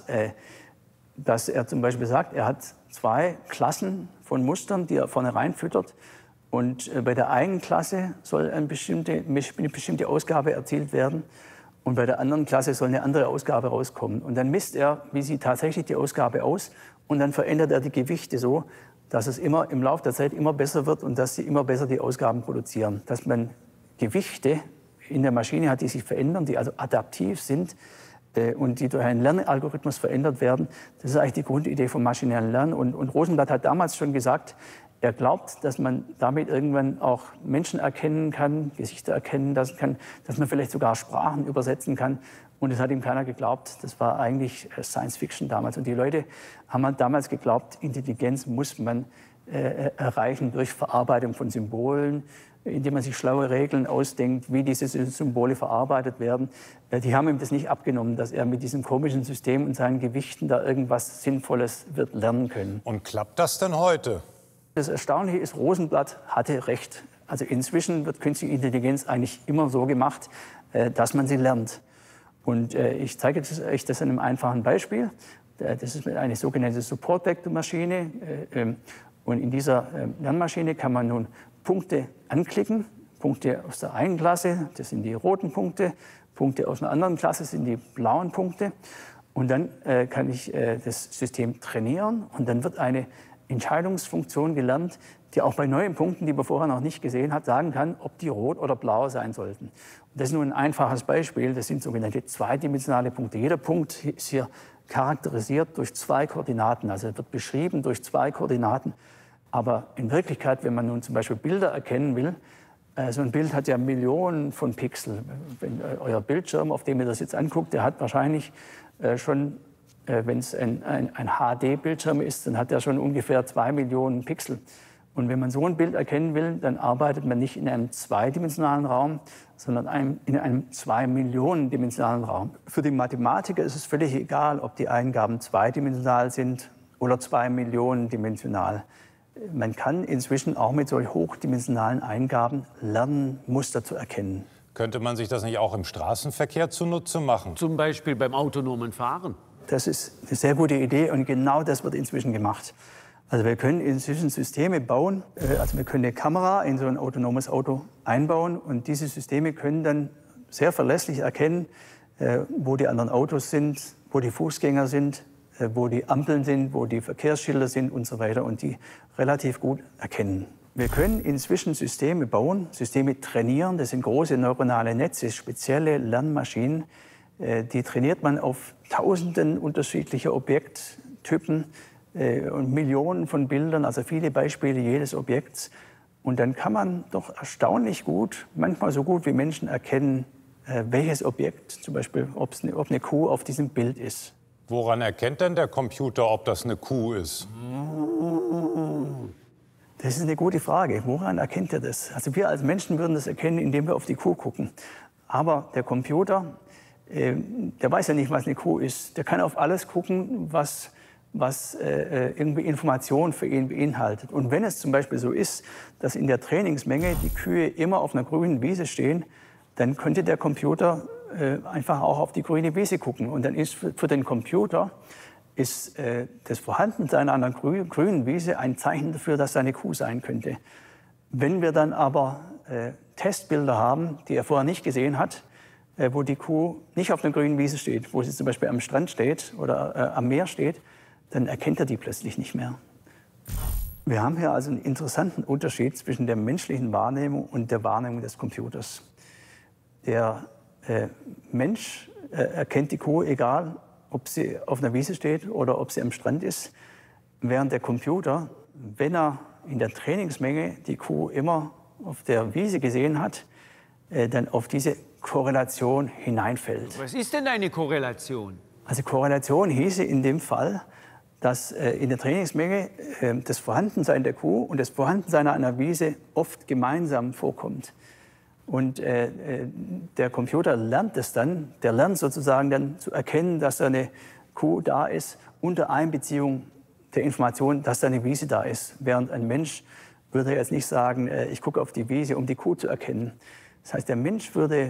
er zum Beispiel sagt, er hat 2 Klassen von Mustern, die er vorne reinfüttert. Und bei der einen Klasse soll eine bestimmte Ausgabe erzielt werden. Und bei der anderen Klasse soll eine andere Ausgabe rauskommen. Und dann misst er, wie sieht tatsächlich die Ausgabe aus. Und dann verändert er die Gewichte so, dass es immer im Laufe der Zeit immer besser wird und dass sie immer besser die Ausgaben produzieren. Dass man Gewichte in der Maschine hat, die sich verändern, die also adaptiv sind und die durch einen Lernalgorithmus verändert werden. Das ist eigentlich die Grundidee vom maschinellen Lernen. Und Rosenblatt hat damals schon gesagt, er glaubt, dass man damit irgendwann auch Menschen erkennen kann, Gesichter erkennen lassen kann, dass man vielleicht sogar Sprachen übersetzen kann. Und das hat ihm keiner geglaubt. Das war eigentlich Science Fiction damals. Und die Leute haben damals geglaubt, Intelligenz muss man erreichen durch Verarbeitung von Symbolen, indem man sich schlaue Regeln ausdenkt, wie diese Symbole verarbeitet werden. Die haben ihm das nicht abgenommen, dass er mit diesem komischen System und seinen Gewichten da irgendwas Sinnvolles wird lernen können. Und klappt das denn heute? Das Erstaunliche ist, Rosenblatt hatte recht. Also inzwischen wird künstliche Intelligenz eigentlich immer so gemacht, dass man sie lernt. Und ich zeige euch das an einem einfachen Beispiel. Das ist eine sogenannte Support-Vector-Maschine. Und in dieser Lernmaschine kann man nun Punkte anklicken. Punkte aus der einen Klasse, das sind die roten Punkte. Punkte aus einer anderen Klasse sind die blauen Punkte. Und dann kann ich das System trainieren und dann wird eine Entscheidungsfunktion gelernt, die auch bei neuen Punkten, die man vorher noch nicht gesehen hat, sagen kann, ob die rot oder blau sein sollten. Und das ist nur ein einfaches Beispiel. Das sind sogenannte zweidimensionale Punkte. Jeder Punkt ist hier charakterisiert durch 2 Koordinaten. Also wird beschrieben durch 2 Koordinaten. Aber in Wirklichkeit, wenn man nun zum Beispiel Bilder erkennen will, so ein Bild hat ja Millionen von Pixeln. Wenn euer Bildschirm, auf dem ihr das jetzt anguckt, der hat wahrscheinlich schon, wenn es ein HD-Bildschirm ist, dann hat er schon ungefähr 2 Millionen Pixel. Und wenn man so ein Bild erkennen will, dann arbeitet man nicht in einem zweidimensionalen Raum, sondern in einem 2-Millionen-dimensionalen Raum. Für die Mathematiker ist es völlig egal, ob die Eingaben zweidimensional sind oder 2-Millionen-dimensional. Man kann inzwischen auch mit solch hochdimensionalen Eingaben lernen, Muster zu erkennen. Könnte man sich das nicht auch im Straßenverkehr zunutze machen? Zum Beispiel beim autonomen Fahren. Das ist eine sehr gute Idee und genau das wird inzwischen gemacht. Also wir können inzwischen Systeme bauen, also wir können eine Kamera in so ein autonomes Auto einbauen und diese Systeme können dann sehr verlässlich erkennen, wo die anderen Autos sind, wo die Fußgänger sind, wo die Ampeln sind, wo die Verkehrsschilder sind und so weiter und die relativ gut erkennen. Wir können inzwischen Systeme bauen, Systeme trainieren, das sind große neuronale Netze, spezielle Lernmaschinen, die trainiert man auf Tausenden unterschiedlicher Objekttypen, und Millionen von Bildern, also viele Beispiele jedes Objekts. Und dann kann man doch erstaunlich gut, manchmal so gut wie Menschen erkennen, welches Objekt, zum Beispiel ob eine Kuh auf diesem Bild ist. Woran erkennt denn der Computer, ob das eine Kuh ist? Das ist eine gute Frage. Woran erkennt er das? Also wir als Menschen würden das erkennen, indem wir auf die Kuh gucken. Aber der Computer, der weiß ja nicht, was eine Kuh ist. Der kann auf alles gucken, was irgendwie Information für ihn beinhaltet. Und wenn es zum Beispiel so ist, dass in der Trainingsmenge die Kühe immer auf einer grünen Wiese stehen, dann könnte der Computer einfach auch auf die grüne Wiese gucken. Und dann ist für den Computer ist das Vorhandensein einer grünen Wiese ein Zeichen dafür, dass es eine Kuh sein könnte. Wenn wir dann aber Testbilder haben, die er vorher nicht gesehen hat, wo die Kuh nicht auf einer grünen Wiese steht, wo sie zum Beispiel am Strand steht oder am Meer steht, dann erkennt er die plötzlich nicht mehr. Wir haben hier also einen interessanten Unterschied zwischen der menschlichen Wahrnehmung und der Wahrnehmung des Computers. Der Mensch erkennt die Kuh, egal ob sie auf einer Wiese steht oder ob sie am Strand ist, während der Computer, wenn er in der Trainingsmenge die Kuh immer auf der Wiese gesehen hat, dann auf diese Korrelation hineinfällt. Was ist denn eine Korrelation? Also Korrelation hieße in dem Fall, dass in der Trainingsmenge das Vorhandensein der Kuh und das Vorhandensein einer Wiese oft gemeinsam vorkommt. Und der Computer lernt es dann, der lernt sozusagen dann zu erkennen, dass da eine Kuh da ist, unter Einbeziehung der Information, dass da eine Wiese da ist. Während ein Mensch würde jetzt nicht sagen, ich gucke auf die Wiese, um die Kuh zu erkennen. Das heißt, der Mensch würde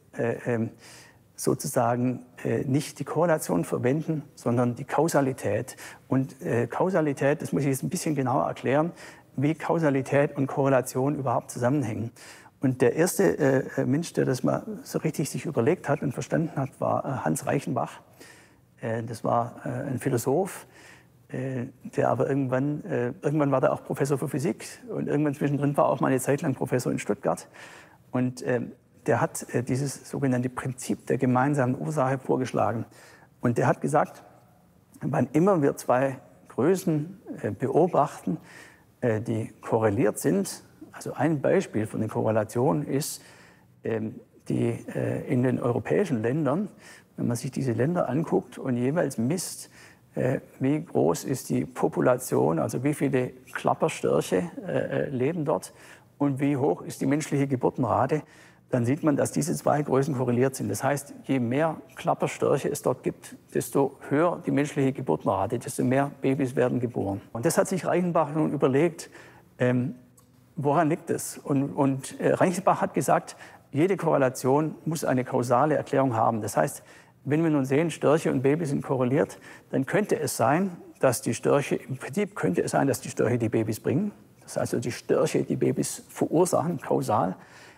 sozusagen nicht die Korrelation verwenden, sondern die Kausalität. Und Kausalität, das muss ich jetzt ein bisschen genauer erklären, wie Kausalität und Korrelation überhaupt zusammenhängen. Und der erste Mensch, der das mal so richtig sich überlegt hat und verstanden hat, war Hans Reichenbach. Das war ein Philosoph, der aber irgendwann war der auch Professor für Physik und irgendwann zwischendrin war auch mal eine Zeit lang Professor in Stuttgart. Und der hat dieses sogenannte Prinzip der gemeinsamen Ursache vorgeschlagen. Und der hat gesagt, wann immer wir 2 Größen beobachten, die korreliert sind, also ein Beispiel von der Korrelation ist, die in den europäischen Ländern, wenn man sich diese Länder anguckt und jeweils misst, wie groß ist die Population, also wie viele Klapperstörche leben dort und wie hoch ist die menschliche Geburtenrate, dann sieht man, dass diese 2 Größen korreliert sind. Das heißt, je mehr Klapperstörche es dort gibt, desto höher die menschliche Geburtenrate, desto mehr Babys werden geboren. Und das hat sich Reichenbach nun überlegt, woran liegt es? Und Reichenbach hat gesagt, jede Korrelation muss eine kausale Erklärung haben. Das heißt, wenn wir nun sehen, Störche und Babys sind korreliert, dann könnte es sein, dass die Störche, im Prinzip könnte es sein, dass die Störche die Babys bringen. Das heißt also, die Störche die Babys verursachen, kausal.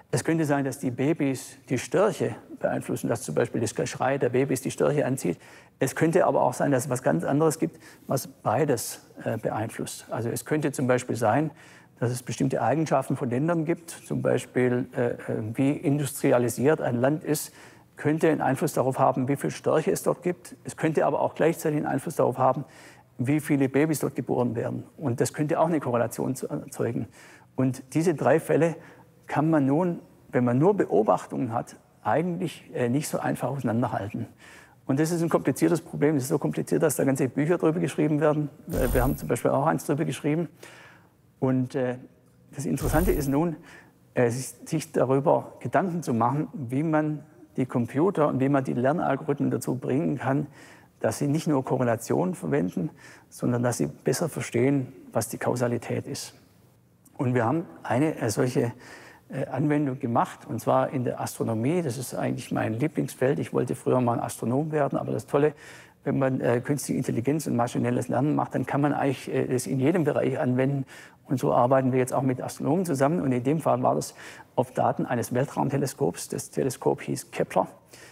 Es könnte sein, dass die Babys die Störche beeinflussen, dass zum Beispiel das Geschrei der Babys die Störche anzieht. Es könnte aber auch sein, dass es was ganz anderes gibt, was beides beeinflusst. Also es könnte zum Beispiel sein, dass es bestimmte Eigenschaften von Ländern gibt, zum Beispiel wie industrialisiert ein Land ist, könnte einen Einfluss darauf haben, wie viele Störche es dort gibt. Es könnte aber auch gleichzeitig einen Einfluss darauf haben, wie viele Babys dort geboren werden. Und das könnte auch eine Korrelation erzeugen. Und diese 3 Fälle kann man nun, wenn man nur Beobachtungen hat, eigentlich nicht so einfach auseinanderhalten. Und das ist ein kompliziertes Problem. Es ist so kompliziert, dass da ganze Bücher drüber geschrieben werden. Wir haben zum Beispiel auch eins drüber geschrieben. Und das Interessante ist nun, sich darüber Gedanken zu machen, wie man die Computer und wie man die Lernalgorithmen dazu bringen kann, dass sie nicht nur Korrelationen verwenden, sondern dass sie besser verstehen, was die Kausalität ist. Und wir haben eine solche Anwendung gemacht, und zwar in der Astronomie. Das ist eigentlich mein Lieblingsfeld. Ich wollte früher mal ein Astronom werden, aber das Tolle, wenn man künstliche Intelligenz und maschinelles Lernen macht, dann kann man eigentlich das in jedem Bereich anwenden. Und so arbeiten wir jetzt auch mit Astronomen zusammen. Und in dem Fall war das auf Daten eines Weltraumteleskops. Das Teleskop hieß Kepler.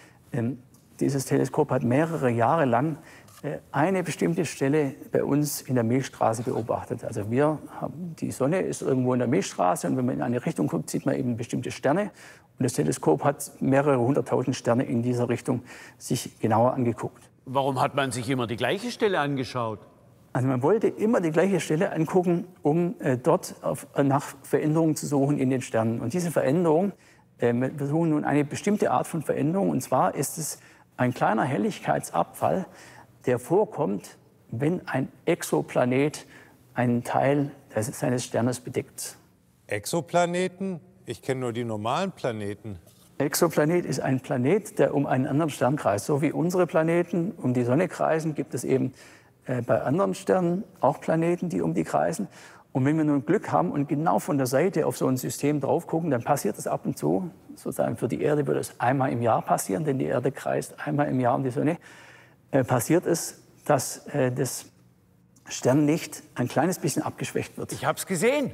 Dieses Teleskop hat mehrere Jahre lang eine bestimmte Stelle bei uns in der Milchstraße beobachtet. Also die Sonne ist irgendwo in der Milchstraße, und wenn man in eine Richtung guckt, sieht man eben bestimmte Sterne. Und das Teleskop hat mehrere 100.000 Sterne in dieser Richtung sich genauer angeguckt. Warum hat man sich immer die gleiche Stelle angeschaut? Also man wollte immer die gleiche Stelle angucken, um dort nach Veränderungen zu suchen in den Sternen. Und diese Veränderung, wir suchen nun eine bestimmte Art von Veränderung, und zwar ist es ein kleiner Helligkeitsabfall, der vorkommt, wenn ein Exoplanet einen Teil seines Sternes bedeckt. Exoplaneten? Ich kenne nur die normalen Planeten. Exoplanet ist ein Planet, der um einen anderen Stern kreist. So wie unsere Planeten um die Sonne kreisen, gibt es eben bei anderen Sternen auch Planeten, die um die kreisen. Und wenn wir nun Glück haben und genau von der Seite auf so ein System drauf gucken, dann passiert das ab und zu. Sozusagen für die Erde würde es einmal im Jahr passieren, denn die Erde kreist einmal im Jahr um die Sonne. Passiert es, dass das Sternlicht ein kleines bisschen abgeschwächt wird. Ich habe es gesehen.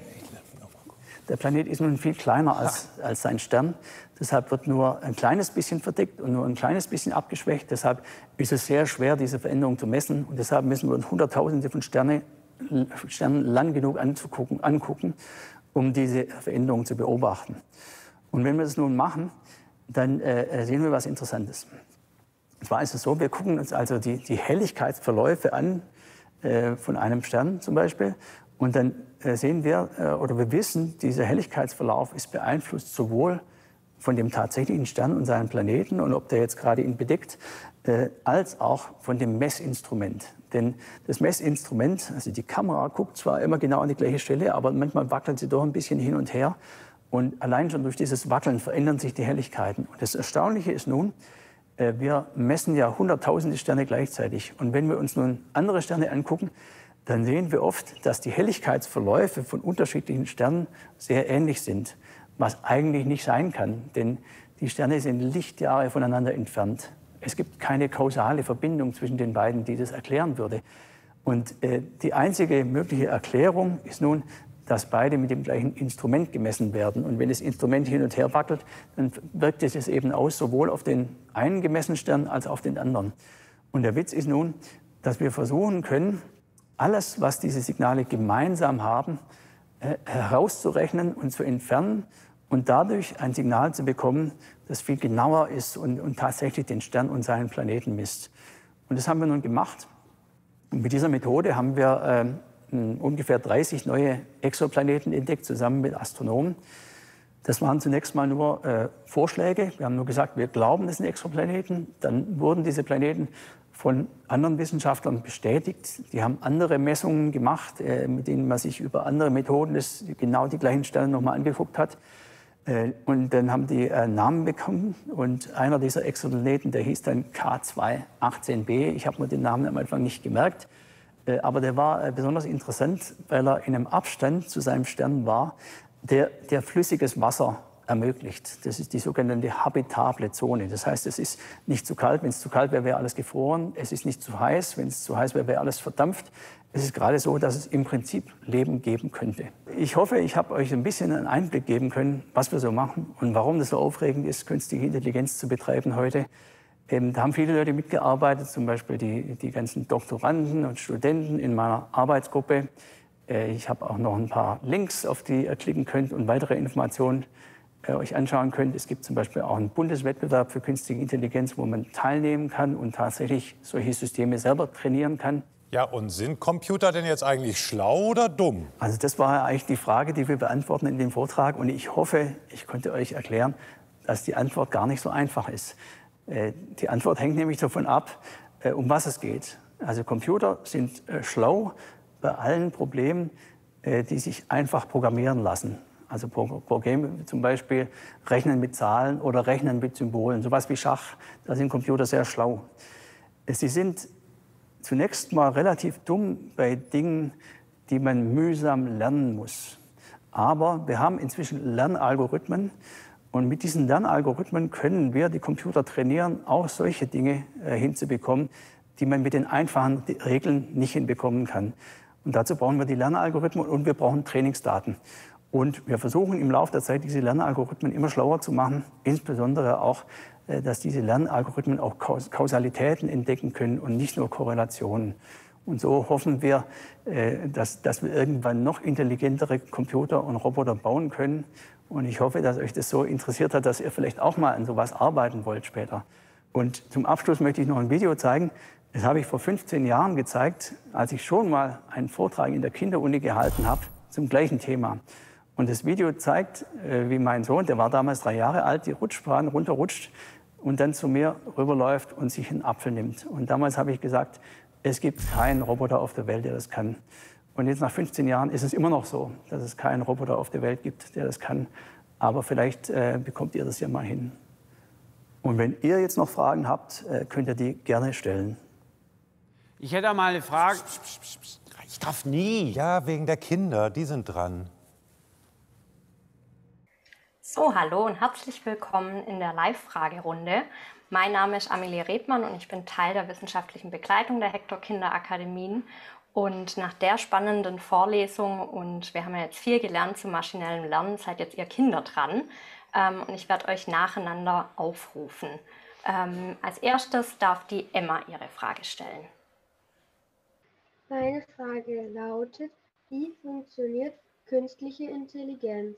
Der Planet ist nun viel kleiner als sein Stern. Deshalb wird nur ein kleines bisschen verdeckt und nur ein kleines bisschen abgeschwächt. Deshalb ist es sehr schwer, diese Veränderung zu messen. Und deshalb müssen wir uns Hunderttausende von Sternen lang genug angucken, um diese Veränderung zu beobachten. Und wenn wir das nun machen, dann sehen wir was Interessantes. Und zwar ist es so, wir gucken uns also die Helligkeitsverläufe an von einem Stern zum Beispiel. Und dann sehen wir, oder wir wissen, dieser Helligkeitsverlauf ist beeinflusst sowohl von dem tatsächlichen Stern und seinen Planeten und ob der jetzt gerade ihn bedeckt, als auch von dem Messinstrument. Denn das Messinstrument, also die Kamera, guckt zwar immer genau an die gleiche Stelle, aber manchmal wackelt sie doch ein bisschen hin und her. Und allein schon durch dieses Wackeln verändern sich die Helligkeiten. Und das Erstaunliche ist nun, wir messen ja hunderttausende Sterne gleichzeitig. Und wenn wir uns nun andere Sterne angucken, dann sehen wir oft, dass die Helligkeitsverläufe von unterschiedlichen Sternen sehr ähnlich sind. Was eigentlich nicht sein kann, denn die Sterne sind Lichtjahre voneinander entfernt. Es gibt keine kausale Verbindung zwischen den beiden, die das erklären würde. Und die einzige mögliche Erklärung ist nun, dass beide mit dem gleichen Instrument gemessen werden. Und wenn das Instrument hin und her wackelt, dann wirkt es eben aus, sowohl auf den einen gemessenen Stern als auch auf den anderen. Und der Witz ist nun, dass wir versuchen können, alles, was diese Signale gemeinsam haben, herauszurechnen und zu entfernen und dadurch ein Signal zu bekommen, das viel genauer ist und tatsächlich den Stern und seinen Planeten misst. Und das haben wir nun gemacht. Und mit dieser Methode haben wir ungefähr 30 neue Exoplaneten entdeckt, zusammen mit Astronomen. Das waren zunächst mal nur Vorschläge. Wir haben nur gesagt, wir glauben, das sind Exoplaneten. Dann wurden diese Planeten von anderen Wissenschaftlern bestätigt. Die haben andere Messungen gemacht, mit denen man sich über andere Methoden genau die gleichen Sterne nochmal angeguckt hat. Und dann haben die Namen bekommen. Und einer dieser Exoplaneten, der hieß dann K218b. Ich habe mir den Namen am Anfang nicht gemerkt. Aber der war besonders interessant, weil er in einem Abstand zu seinem Stern war, der flüssiges Wasser ermöglicht. Das ist die sogenannte habitable Zone. Das heißt, es ist nicht zu kalt. Wenn es zu kalt wäre, wäre alles gefroren. Es ist nicht zu heiß. Wenn es zu heiß wäre, wäre alles verdampft. Es ist gerade so, dass es im Prinzip Leben geben könnte. Ich hoffe, ich habe euch ein bisschen einen Einblick geben können, was wir so machen und warum das so aufregend ist, künstliche Intelligenz zu betreiben heute. Da haben viele Leute mitgearbeitet, zum Beispiel die ganzen Doktoranden und Studenten in meiner Arbeitsgruppe. Ich habe auch noch ein paar Links, auf die ihr klicken könnt und weitere Informationen euch anschauen könnt. Es gibt zum Beispiel auch einen Bundeswettbewerb für künstliche Intelligenz, wo man teilnehmen kann und tatsächlich solche Systeme selber trainieren kann. Ja, und sind Computer denn jetzt eigentlich schlau oder dumm? Also das war eigentlich die Frage, die wir beantworten in dem Vortrag. Und ich hoffe, ich konnte euch erklären, dass die Antwort gar nicht so einfach ist. Die Antwort hängt nämlich davon ab, um was es geht. Also Computer sind schlau bei allen Problemen, die sich einfach programmieren lassen. Also Probleme zum Beispiel Rechnen mit Zahlen oder Rechnen mit Symbolen, sowas wie Schach, da sind Computer sehr schlau. Sie sind zunächst mal relativ dumm bei Dingen, die man mühsam lernen muss. Aber wir haben inzwischen Lernalgorithmen und mit diesen Lernalgorithmen können wir die Computer trainieren, auch solche Dinge hinzubekommen, die man mit den einfachen Regeln nicht hinbekommen kann. Und dazu brauchen wir die Lernalgorithmen und wir brauchen Trainingsdaten. Und wir versuchen im Laufe der Zeit, diese Lernalgorithmen immer schlauer zu machen, insbesondere auch, dass diese Lernalgorithmen auch Kausalitäten entdecken können und nicht nur Korrelationen. Und so hoffen wir, dass wir irgendwann noch intelligentere Computer und Roboter bauen können. Und ich hoffe, dass euch das so interessiert hat, dass ihr vielleicht auch mal an sowas arbeiten wollt später. Und zum Abschluss möchte ich noch ein Video zeigen. Das habe ich vor 15 Jahren gezeigt, als ich schon mal einen Vortrag in der Kinderuni gehalten habe zum gleichen Thema. Und das Video zeigt, wie mein Sohn, der war damals 3 Jahre alt, die Rutschbahn runterrutscht und dann zu mir rüberläuft und sich einen Apfel nimmt. Und damals habe ich gesagt, es gibt keinen Roboter auf der Welt, der das kann. Und jetzt nach 15 Jahren ist es immer noch so, dass es keinen Roboter auf der Welt gibt, der das kann. Aber vielleicht bekommt ihr das ja mal hin. Und wenn ihr jetzt noch Fragen habt, könnt ihr die gerne stellen. Ich hätte mal eine Frage. Ich darf nie. Ja, wegen der Kinder, die sind dran. So, hallo und herzlich willkommen in der Live-Fragerunde. Mein Name ist Amelie Rebmann und ich bin Teil der wissenschaftlichen Begleitung der Hector-Kinderakademien. Und nach der spannenden Vorlesung, und wir haben ja jetzt viel gelernt zum maschinellen Lernen, seid jetzt ihr Kinder dran. Und ich werde euch nacheinander aufrufen. Als erstes darf die Emma ihre Frage stellen. Meine Frage lautet, wie funktioniert künstliche Intelligenz?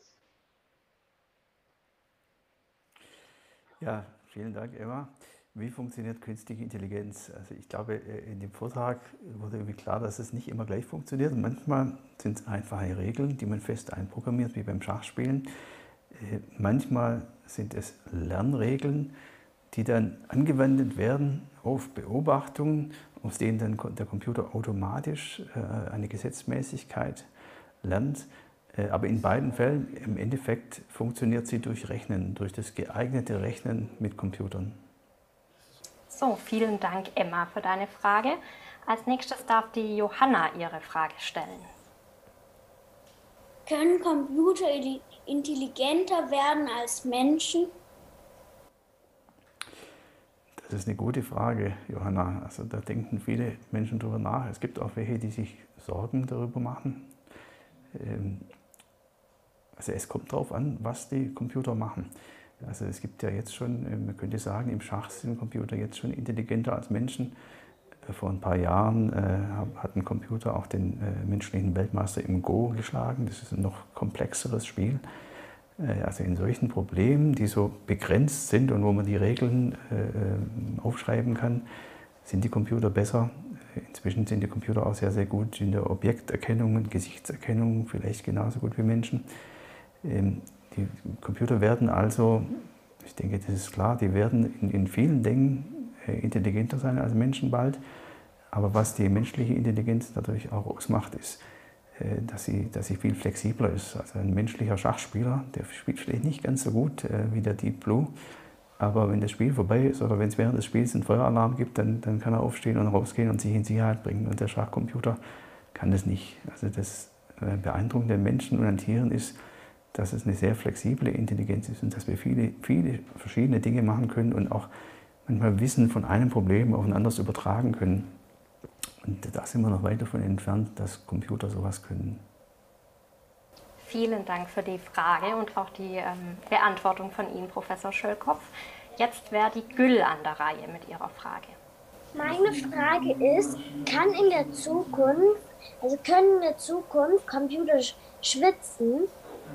Ja, vielen Dank, Emma. Wie funktioniert künstliche Intelligenz? Also ich glaube, in dem Vortrag wurde irgendwie klar, dass es nicht immer gleich funktioniert. Manchmal sind es einfache Regeln, die man fest einprogrammiert, wie beim Schachspielen. Manchmal sind es Lernregeln, die dann angewendet werden auf Beobachtungen, aus denen dann der Computer automatisch eine Gesetzmäßigkeit lernt. Aber in beiden Fällen, im Endeffekt, funktioniert sie durch Rechnen, durch das geeignete Rechnen mit Computern. So, vielen Dank, Emma, für deine Frage. Als nächstes darf die Johanna ihre Frage stellen. Können Computer intelligenter werden als Menschen? Das ist eine gute Frage, Johanna. Also da denken viele Menschen drüber nach. Es gibt auch welche, die sich Sorgen darüber machen. Also es kommt darauf an, was die Computer machen. Also es gibt ja jetzt schon, man könnte sagen, im Schach sind Computer jetzt schon intelligenter als Menschen. Vor ein paar Jahren hat ein Computer auch den menschlichen Weltmeister im Go geschlagen. Das ist ein noch komplexeres Spiel. Also in solchen Problemen, die so begrenzt sind und wo man die Regeln aufschreiben kann, sind die Computer besser. Inzwischen sind die Computer auch sehr, sehr gut in der Objekterkennung und Gesichtserkennung, vielleicht genauso gut wie Menschen. Die Computer werden also, ich denke, das ist klar, die werden in vielen Dingen intelligenter sein als Menschen bald. Aber was die menschliche Intelligenz dadurch auch ausmacht, ist, dass sie viel flexibler ist. Also ein menschlicher Schachspieler, der spielt vielleicht nicht ganz so gut wie der Deep Blue. Aber wenn das Spiel vorbei ist oder wenn es während des Spiels einen Feueralarm gibt, dann kann er aufstehen und rausgehen und sich in Sicherheit bringen. Und der Schachcomputer kann das nicht. Also das Beeindruckende an Menschen und an Tieren ist, dass es eine sehr flexible Intelligenz ist und dass wir viele, viele verschiedene Dinge machen können und auch manchmal Wissen von einem Problem auf ein anderes übertragen können. Und da sind wir noch weit davon entfernt, dass Computer sowas können. Vielen Dank für die Frage und auch die Beantwortung von Ihnen, Professor Schöllkopf. Jetzt wäre die Gül an der Reihe mit ihrer Frage. Meine Frage ist, können in der Zukunft Computer schwitzen?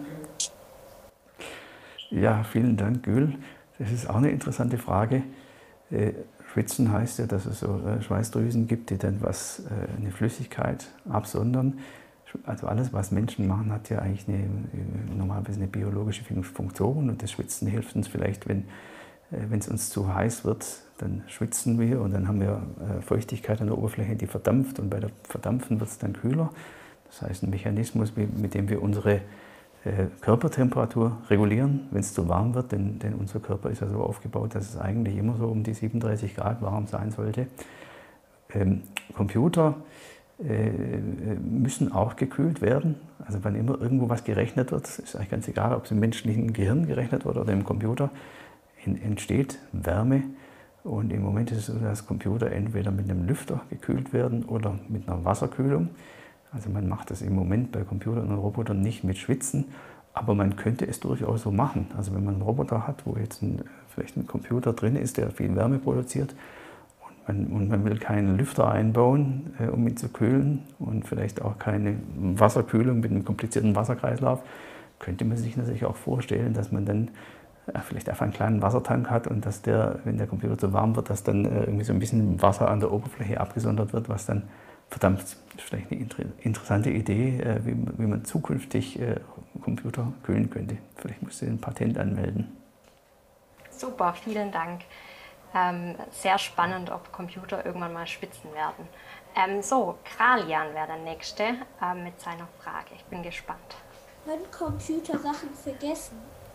Ja, vielen Dank, Gül. Das ist auch eine interessante Frage. Schwitzen heißt ja, dass es so Schweißdrüsen gibt, die dann eine Flüssigkeit absondern. Also alles, was Menschen machen, hat ja eigentlich normalerweise eine biologische Funktion. Und das Schwitzen hilft uns vielleicht, wenn es uns zu heiß wird, dann schwitzen wir und dann haben wir Feuchtigkeit an der Oberfläche, die verdampft. Und bei der Verdampfen wird es dann kühler. Das heißt, ein Mechanismus, mit dem wir unsere Körpertemperatur regulieren, wenn es zu warm wird, denn unser Körper ist ja so aufgebaut, dass es eigentlich immer so um die 37 Grad warm sein sollte. Computer müssen auch gekühlt werden. Also wenn immer irgendwo was gerechnet wird, ist eigentlich ganz egal, ob es im menschlichen Gehirn gerechnet wird oder im Computer, entsteht Wärme. Und im Moment ist es so, dass Computer entweder mit einem Lüfter gekühlt werden oder mit einer Wasserkühlung. Also man macht das im Moment bei Computern und Robotern nicht mit Schwitzen, aber man könnte es durchaus so machen. Also wenn man einen Roboter hat, wo jetzt vielleicht ein Computer drin ist, der viel Wärme produziert und man will keinen Lüfter einbauen, um ihn zu kühlen und vielleicht auch keine Wasserkühlung mit einem komplizierten Wasserkreislauf, könnte man sich natürlich auch vorstellen, dass man dann vielleicht einfach einen kleinen Wassertank hat und dass wenn der Computer zu warm wird, dass dann irgendwie so ein bisschen Wasser an der Oberfläche abgesondert wird, was dann verdampft. Das ist vielleicht eine interessante Idee, wie man zukünftig Computer kühlen könnte. Vielleicht musst du ein Patent anmelden. Super, vielen Dank. Sehr spannend, ob Computer irgendwann mal schwitzen werden. Kralian wäre der Nächste mit seiner Frage. Ich bin gespannt. Können Computer Sachen vergessen?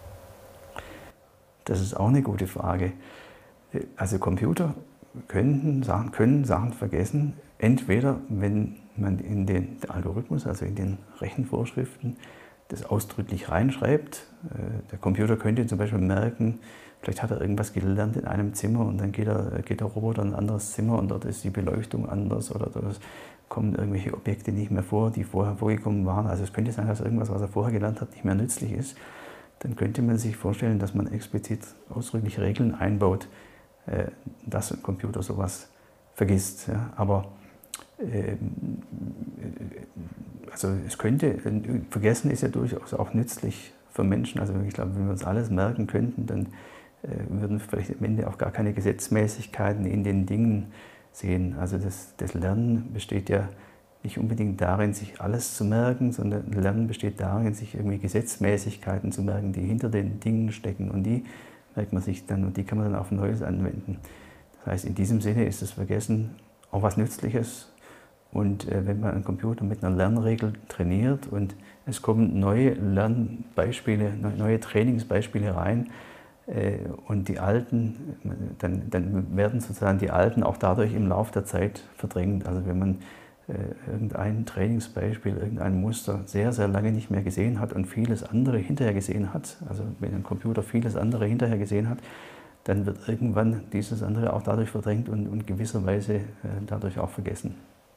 Das ist auch eine gute Frage. Also Computer können Sachen vergessen, entweder wenn man in den Algorithmus, also in den Rechenvorschriften, das ausdrücklich reinschreibt. Der Computer könnte zum Beispiel merken, vielleicht hat er irgendwas gelernt in einem Zimmer und dann geht der Roboter in ein anderes Zimmer und dort ist die Beleuchtung anders oder dort kommen irgendwelche Objekte nicht mehr vor, die vorher vorgekommen waren. Also es könnte sein, dass irgendwas, was er vorher gelernt hat, nicht mehr nützlich ist. Dann könnte man sich vorstellen, dass man explizit ausdrücklich Regeln einbaut, dass ein Computer sowas vergisst. Ja. Aber also Vergessen ist ja durchaus auch nützlich für Menschen. Also ich glaube, wenn wir uns alles merken könnten, dann würden wir vielleicht am Ende auch gar keine Gesetzmäßigkeiten in den Dingen sehen. Also das Lernen besteht ja nicht unbedingt darin, sich alles zu merken, sondern Lernen besteht darin, sich irgendwie Gesetzmäßigkeiten zu merken, die hinter den Dingen stecken. Und die merkt man sich dann und die kann man dann auf Neues anwenden. Das heißt, in diesem Sinne ist das Vergessen auch was Nützliches. Und wenn man einen Computer mit einer Lernregel trainiert und es kommen neue Lernbeispiele, neue Trainingsbeispiele rein und die alten, dann werden sozusagen die alten auch dadurch im Laufe der Zeit verdrängt. Also wenn man irgendein Trainingsbeispiel, irgendein Muster sehr, sehr lange nicht mehr gesehen hat und vieles andere hinterher gesehen hat, also wenn ein Computer vieles andere hinterher gesehen hat, dann wird irgendwann dieses andere auch dadurch verdrängt und gewisserweise dadurch auch vergessen.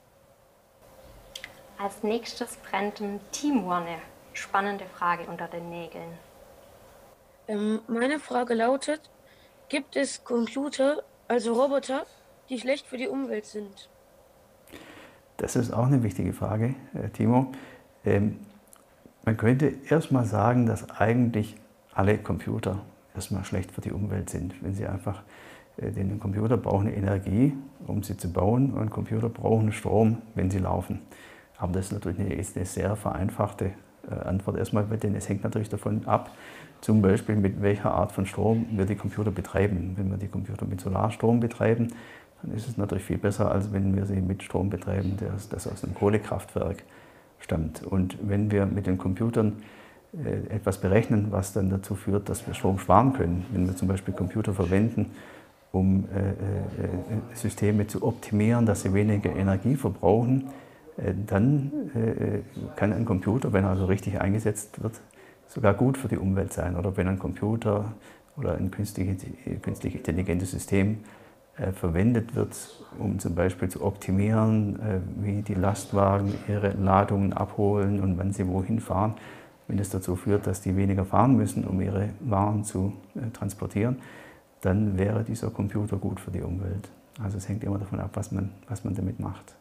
Als nächstes brennt Timur eine spannende Frage unter den Nägeln. Meine Frage lautet, gibt es Computer, also Roboter, die schlecht für die Umwelt sind? Das ist auch eine wichtige Frage, Timo. Man könnte erstmal sagen, dass eigentlich alle Computer erstmal schlecht für die Umwelt sind. Wenn sie einfach, den Computer brauchen Energie, um sie zu bauen, und Computer brauchen Strom, wenn sie laufen. Aber das ist natürlich eine sehr vereinfachte Antwort erstmal, denn es hängt natürlich davon ab, zum Beispiel mit welcher Art von Strom wir die Computer betreiben. Wenn wir die Computer mit Solarstrom betreiben, dann ist es natürlich viel besser, als wenn wir sie mit Strom betreiben, das aus einem Kohlekraftwerk stammt. Und wenn wir mit den Computern etwas berechnen, was dann dazu führt, dass wir Strom sparen können, wenn wir zum Beispiel Computer verwenden, um Systeme zu optimieren, dass sie weniger Energie verbrauchen, dann kann ein Computer, wenn er also richtig eingesetzt wird, sogar gut für die Umwelt sein. Oder wenn ein Computer oder ein künstlich intelligentes System verwendet wird, um zum Beispiel zu optimieren, wie die Lastwagen ihre Ladungen abholen und wann sie wohin fahren. Wenn es dazu führt, dass die weniger fahren müssen, um ihre Waren zu transportieren, dann wäre dieser Computer gut für die Umwelt. Also es hängt immer davon ab, was man damit macht.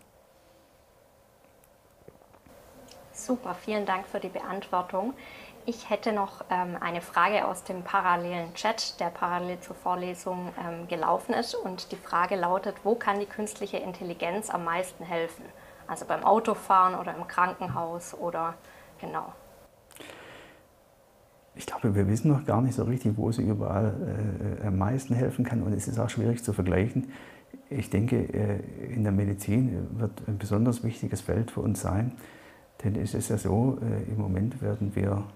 Super, vielen Dank für die Beantwortung. Ich hätte noch eine Frage aus dem parallelen Chat, der parallel zur Vorlesung gelaufen ist. Und die Frage lautet, wo kann die künstliche Intelligenz am meisten helfen? Also beim Autofahren oder im Krankenhaus oder genau. Ich glaube, wir wissen noch gar nicht so richtig, wo sie überall am meisten helfen kann. Und es ist auch schwierig zu vergleichen. Ich denke, in der Medizin wird ein besonders wichtiges Feld für uns sein. Denn es ist ja so, im Moment werden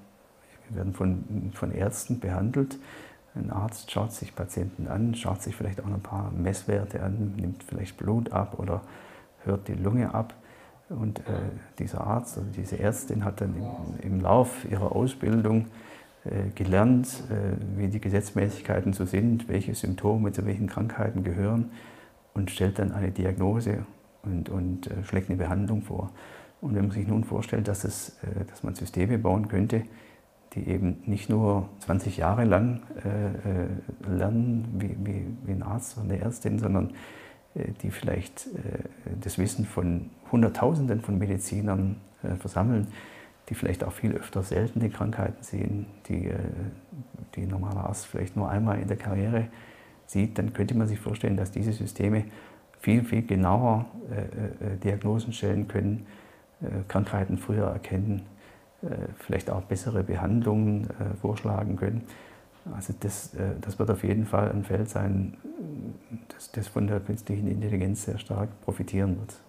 von Ärzten behandelt. Ein Arzt schaut sich Patienten an, schaut sich vielleicht auch noch ein paar Messwerte an, nimmt vielleicht Blut ab oder hört die Lunge ab. Und dieser Arzt oder diese Ärztin hat dann im Lauf ihrer Ausbildung gelernt, wie die Gesetzmäßigkeiten so sind, welche Symptome zu welchen Krankheiten gehören und stellt dann eine Diagnose und schlägt eine Behandlung vor. Und wenn man sich nun vorstellt, dass man Systeme bauen könnte, die eben nicht nur 20 Jahre lang lernen, wie ein Arzt oder eine Ärztin, sondern die vielleicht das Wissen von Hunderttausenden von Medizinern versammeln, die vielleicht auch viel öfter seltene Krankheiten sehen, die ein normaler Arzt vielleicht nur einmal in der Karriere sieht, dann könnte man sich vorstellen, dass diese Systeme viel, viel genauer Diagnosen stellen können, Krankheiten früher erkennen, vielleicht auch bessere Behandlungen vorschlagen können. Also das wird auf jeden Fall ein Feld sein, das von der künstlichen Intelligenz sehr stark profitieren wird.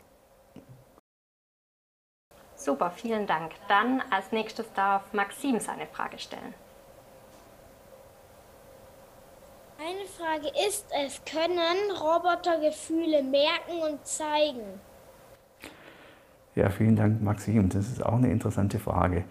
Super, vielen Dank. Dann als nächstes darf Maxim seine Frage stellen. Meine Frage ist, können Roboter Gefühle merken und zeigen? Ja, vielen Dank, Maxim. Das ist auch eine interessante Frage.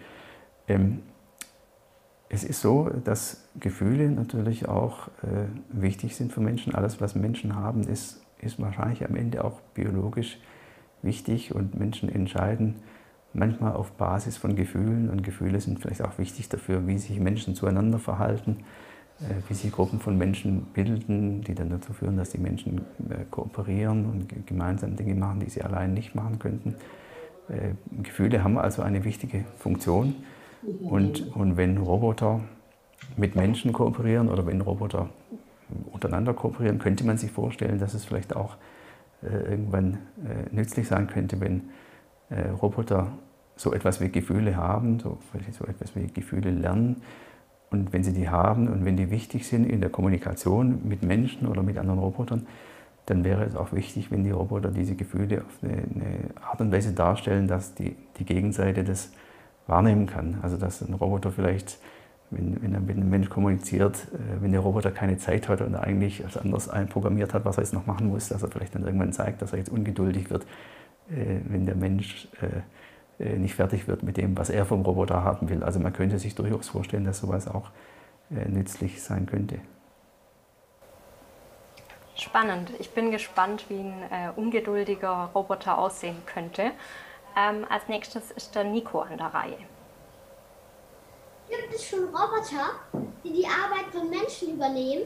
Es ist so, dass Gefühle natürlich auch wichtig sind für Menschen. Alles, was Menschen haben, ist wahrscheinlich am Ende auch biologisch wichtig und Menschen entscheiden manchmal auf Basis von Gefühlen und Gefühle sind vielleicht auch wichtig dafür, wie sich Menschen zueinander verhalten, wie sich Gruppen von Menschen bilden, die dann dazu führen, dass die Menschen kooperieren und gemeinsam Dinge machen, die sie allein nicht machen könnten. Gefühle haben also eine wichtige Funktion und wenn Roboter mit Menschen kooperieren oder wenn Roboter untereinander kooperieren, könnte man sich vorstellen, dass es vielleicht auch irgendwann nützlich sein könnte, wenn Roboter so etwas wie Gefühle haben, so etwas wie Gefühle lernen. Und wenn sie die haben und wenn die wichtig sind in der Kommunikation mit Menschen oder mit anderen Robotern, dann wäre es auch wichtig, wenn die Roboter diese Gefühle auf eine Art und Weise darstellen, dass die Gegenseite das wahrnehmen kann. Also dass ein Roboter vielleicht, wenn er mit einem Mensch kommuniziert, wenn der Roboter keine Zeit hat und er eigentlich etwas anderes einprogrammiert hat, was er jetzt noch machen muss, dass er vielleicht dann irgendwann zeigt, dass er jetzt ungeduldig wird, wenn der Mensch nicht fertig wird mit dem, was er vom Roboter haben will. Also man könnte sich durchaus vorstellen, dass sowas auch nützlich sein könnte. Spannend. Ich bin gespannt, wie ein ungeduldiger Roboter aussehen könnte. Als nächstes ist der Nico an der Reihe. Gibt es schon Roboter, die die Arbeit von Menschen übernehmen?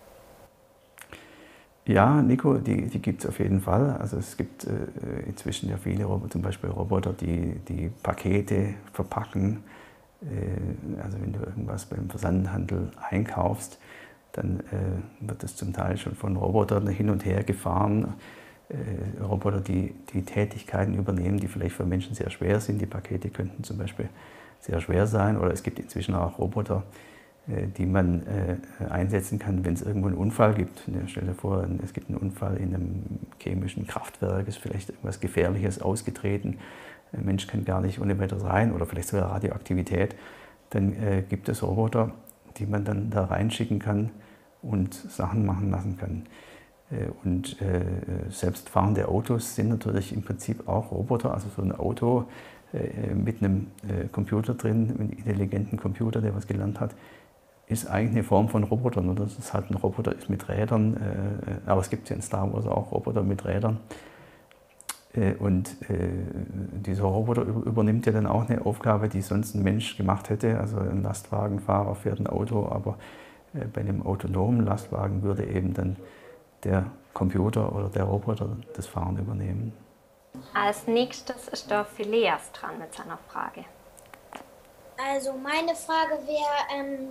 Ja, Nico, die gibt es auf jeden Fall. Also es gibt inzwischen ja viele Roboter, zum Beispiel Roboter, die Pakete verpacken. Also wenn du irgendwas beim Versandhandel einkaufst, dann wird es zum Teil schon von Robotern hin und her gefahren. Roboter, die Tätigkeiten übernehmen, die vielleicht für Menschen sehr schwer sind. Die Pakete könnten zum Beispiel sehr schwer sein. Oder es gibt inzwischen auch Roboter, die man einsetzen kann, wenn es irgendwo einen Unfall gibt. Stell dir vor, es gibt einen Unfall in einem chemischen Kraftwerk, ist vielleicht irgendwas Gefährliches ausgetreten, ein Mensch kann gar nicht ohne weiteres rein oder vielleicht sogar Radioaktivität. Dann gibt es Roboter, die man dann da reinschicken kann und Sachen machen lassen kann. Und selbstfahrende Autos sind natürlich im Prinzip auch Roboter. Also so ein Auto mit einem Computer drin, einem intelligenten Computer, der was gelernt hat, ist eigentlich eine Form von Robotern. Oder? Das hat ein Roboter ist mit Rädern, aber es gibt ja in Star Wars auch Roboter mit Rädern. Und dieser Roboter übernimmt ja dann auch eine Aufgabe, die sonst ein Mensch gemacht hätte. Also ein Lastwagenfahrer fährt ein Auto, aber bei einem autonomen Lastwagen würde eben dann der Computer oder der Roboter das Fahren übernehmen. Als nächstes ist der Phileas dran mit seiner Frage. Also meine Frage wäre,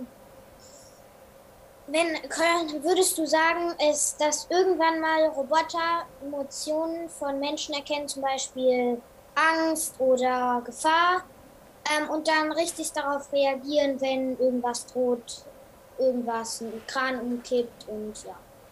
würdest du sagen, dass irgendwann mal Roboter Emotionen von Menschen erkennen, zum Beispiel Angst oder Gefahr, und dann richtig darauf reagieren, wenn irgendwas droht, ein Kran umkippt und ja.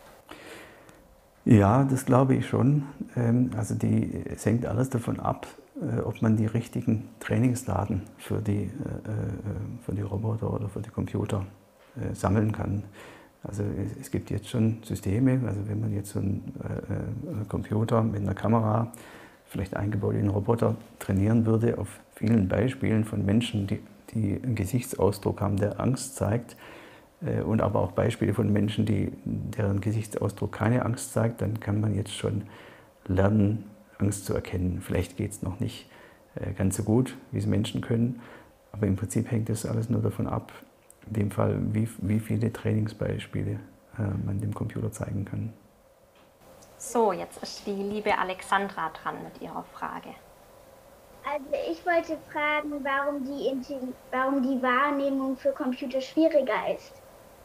Ja, das glaube ich schon. Also es hängt alles davon ab, ob man die richtigen Trainingsdaten für die Roboter oder für die Computer sammeln kann. Also es gibt jetzt schon Systeme, also wenn man jetzt so einen Computer mit einer Kamera, vielleicht eingebaut in einen Roboter, trainieren würde auf vielen Beispielen von Menschen, die einen Gesichtsausdruck haben, der Angst zeigt, und aber auch Beispiele von Menschen, deren Gesichtsausdruck keine Angst zeigt, dann kann man jetzt schon lernen, Angst zu erkennen. Vielleicht geht es noch nicht ganz so gut, wie es Menschen können, aber im Prinzip hängt das alles nur davon ab, in dem Fall, wie viele Trainingsbeispiele man dem Computer zeigen kann. So, jetzt ist die liebe Alexandra dran mit ihrer Frage. Also ich wollte fragen, warum die Wahrnehmung für Computer schwieriger ist.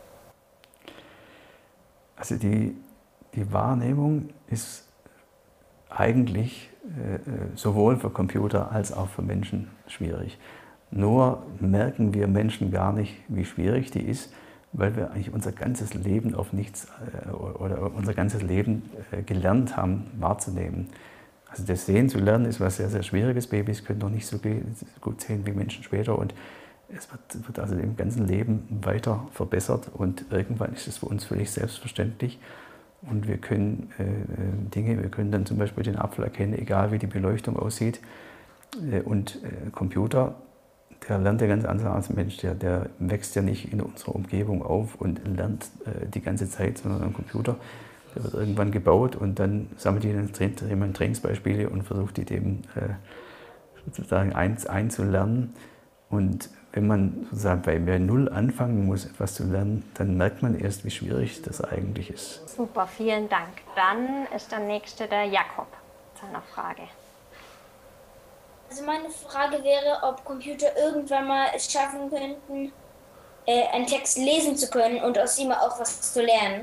Also die Wahrnehmung ist eigentlich sowohl für Computer als auch für Menschen schwierig. Nur merken wir Menschen gar nicht, wie schwierig die ist, weil wir eigentlich unser ganzes Leben auf nichts oder unser ganzes Leben gelernt haben wahrzunehmen. Also das Sehen zu lernen ist was sehr, sehr Schwieriges. Babys können noch nicht so gut sehen wie Menschen später und es wird also im ganzen Leben weiter verbessert und irgendwann ist es für uns völlig selbstverständlich und wir können wir können dann zum Beispiel den Apfel erkennen, egal wie die Beleuchtung aussieht. Und Computer, der lernt ja ganz anders als ein Mensch, der wächst ja nicht in unserer Umgebung auf und lernt die ganze Zeit, sondern ein Computer, der wird irgendwann gebaut und dann sammelt jemand Trainingsbeispiele und versucht die dem sozusagen einzulernen. Und wenn man sozusagen bei Null anfangen muss, etwas zu lernen, dann merkt man erst, wie schwierig das eigentlich ist. Super, vielen Dank. Dann ist der nächste der Jakob mit seiner Frage. Also meine Frage wäre, ob Computer irgendwann mal es schaffen könnten, einen Text lesen zu können und aus ihm auch was zu lernen.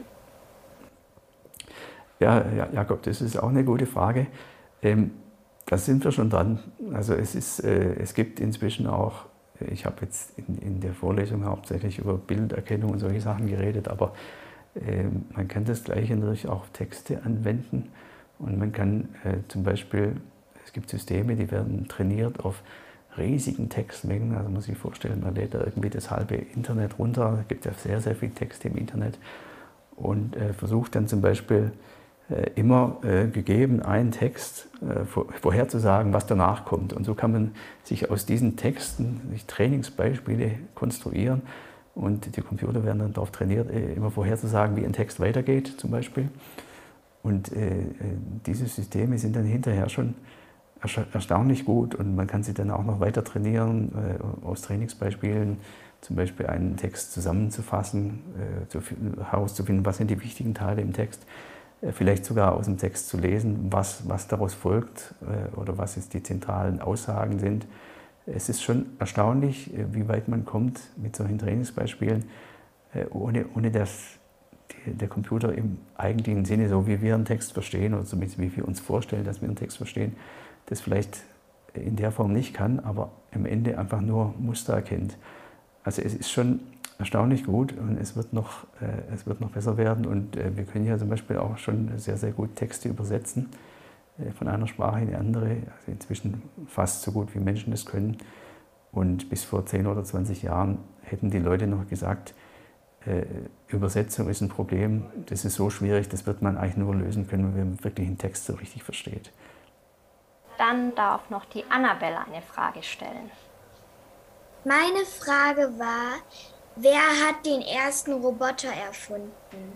Ja, Jakob, das ist auch eine gute Frage. Da sind wir schon dran. Also es gibt inzwischen auch, ich habe jetzt in der Vorlesung hauptsächlich über Bilderkennung und solche Sachen geredet, aber man kann das Gleiche natürlich auch auf Texte anwenden und man kann zum Beispiel, es gibt Systeme, die werden trainiert auf riesigen Textmengen, also man muss sich vorstellen, man lädt da irgendwie das halbe Internet runter, es gibt ja sehr, sehr viel Texte im Internet und versucht dann zum Beispiel immer gegeben einen Text vorherzusagen, was danach kommt. Und so kann man sich aus diesen Texten Trainingsbeispiele konstruieren und die Computer werden dann darauf trainiert, immer vorherzusagen, wie ein Text weitergeht zum Beispiel. Und diese Systeme sind dann hinterher schon erstaunlich gut und man kann sie dann auch noch weiter trainieren, aus Trainingsbeispielen zum Beispiel einen Text zusammenzufassen, herauszufinden, was sind die wichtigen Teile im Text, vielleicht sogar aus dem Text zu lesen, was daraus folgt oder was jetzt die zentralen Aussagen sind. Es ist schon erstaunlich, wie weit man kommt mit solchen Trainingsbeispielen, ohne dass der Computer im eigentlichen Sinne, so wie wir einen Text verstehen oder so wie wir uns vorstellen, dass wir einen Text verstehen, das vielleicht in der Form nicht kann, aber am Ende einfach nur Muster erkennt. Also es ist schon erstaunlich gut und es wird noch besser werden und wir können ja zum Beispiel auch schon sehr, sehr gut Texte übersetzen von einer Sprache in die andere, also inzwischen fast so gut wie Menschen das können und bis vor 10 oder 20 Jahren hätten die Leute noch gesagt, Übersetzung ist ein Problem, das ist so schwierig, das wird man eigentlich nur lösen können, wenn man wirklich einen Text so richtig versteht. Dann darf noch die Annabelle eine Frage stellen. Meine Frage war, wer hat den ersten Roboter erfunden?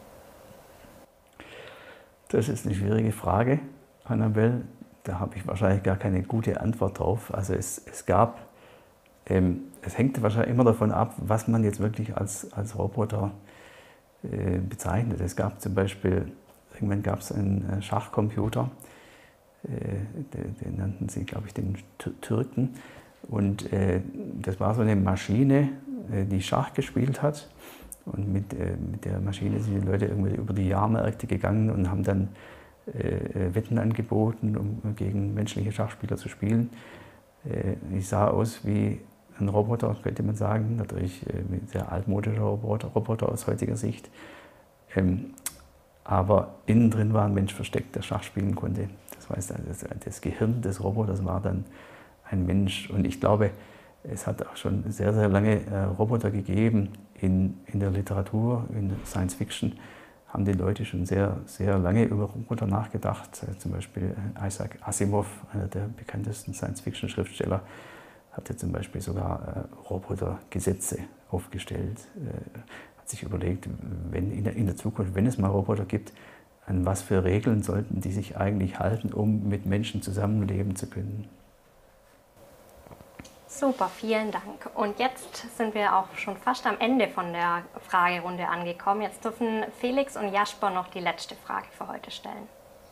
Das ist eine schwierige Frage, Annabelle. Da habe ich wahrscheinlich gar keine gute Antwort drauf. Also es hängt wahrscheinlich immer davon ab, was man jetzt wirklich als Roboter bezeichnet. Es gab zum Beispiel, irgendwann gab es einen Schachcomputer, den nannten sie, glaube ich, den Türken. Und das war so eine Maschine, die Schach gespielt hat. Und mit der Maschine sind die Leute irgendwie über die Jahrmärkte gegangen und haben dann Wetten angeboten, um gegen menschliche Schachspieler zu spielen. Ich sah aus wie ein Roboter, könnte man sagen, natürlich ein sehr altmodischer Roboter aus heutiger Sicht. Aber innen drin war ein Mensch versteckt, der Schach spielen konnte. Das heißt, das Gehirn des Roboters war dann ein Mensch. Und ich glaube, es hat auch schon sehr, sehr lange Roboter gegeben in der Literatur, in der Science Fiction. Haben die Leute schon sehr, sehr lange über Roboter nachgedacht. Zum Beispiel Isaac Asimov, einer der bekanntesten Science-Fiction-Schriftsteller, hatte zum Beispiel sogar Robotergesetze aufgestellt. Hat sich überlegt, wenn in der Zukunft, wenn es mal Roboter gibt, an was für Regeln sollten die sich eigentlich halten, um mit Menschen zusammenleben zu können. Super, vielen Dank. Und jetzt sind wir auch schon fast am Ende von der Fragerunde angekommen. Jetzt dürfen Felix und Jasper noch die letzte Frage für heute stellen.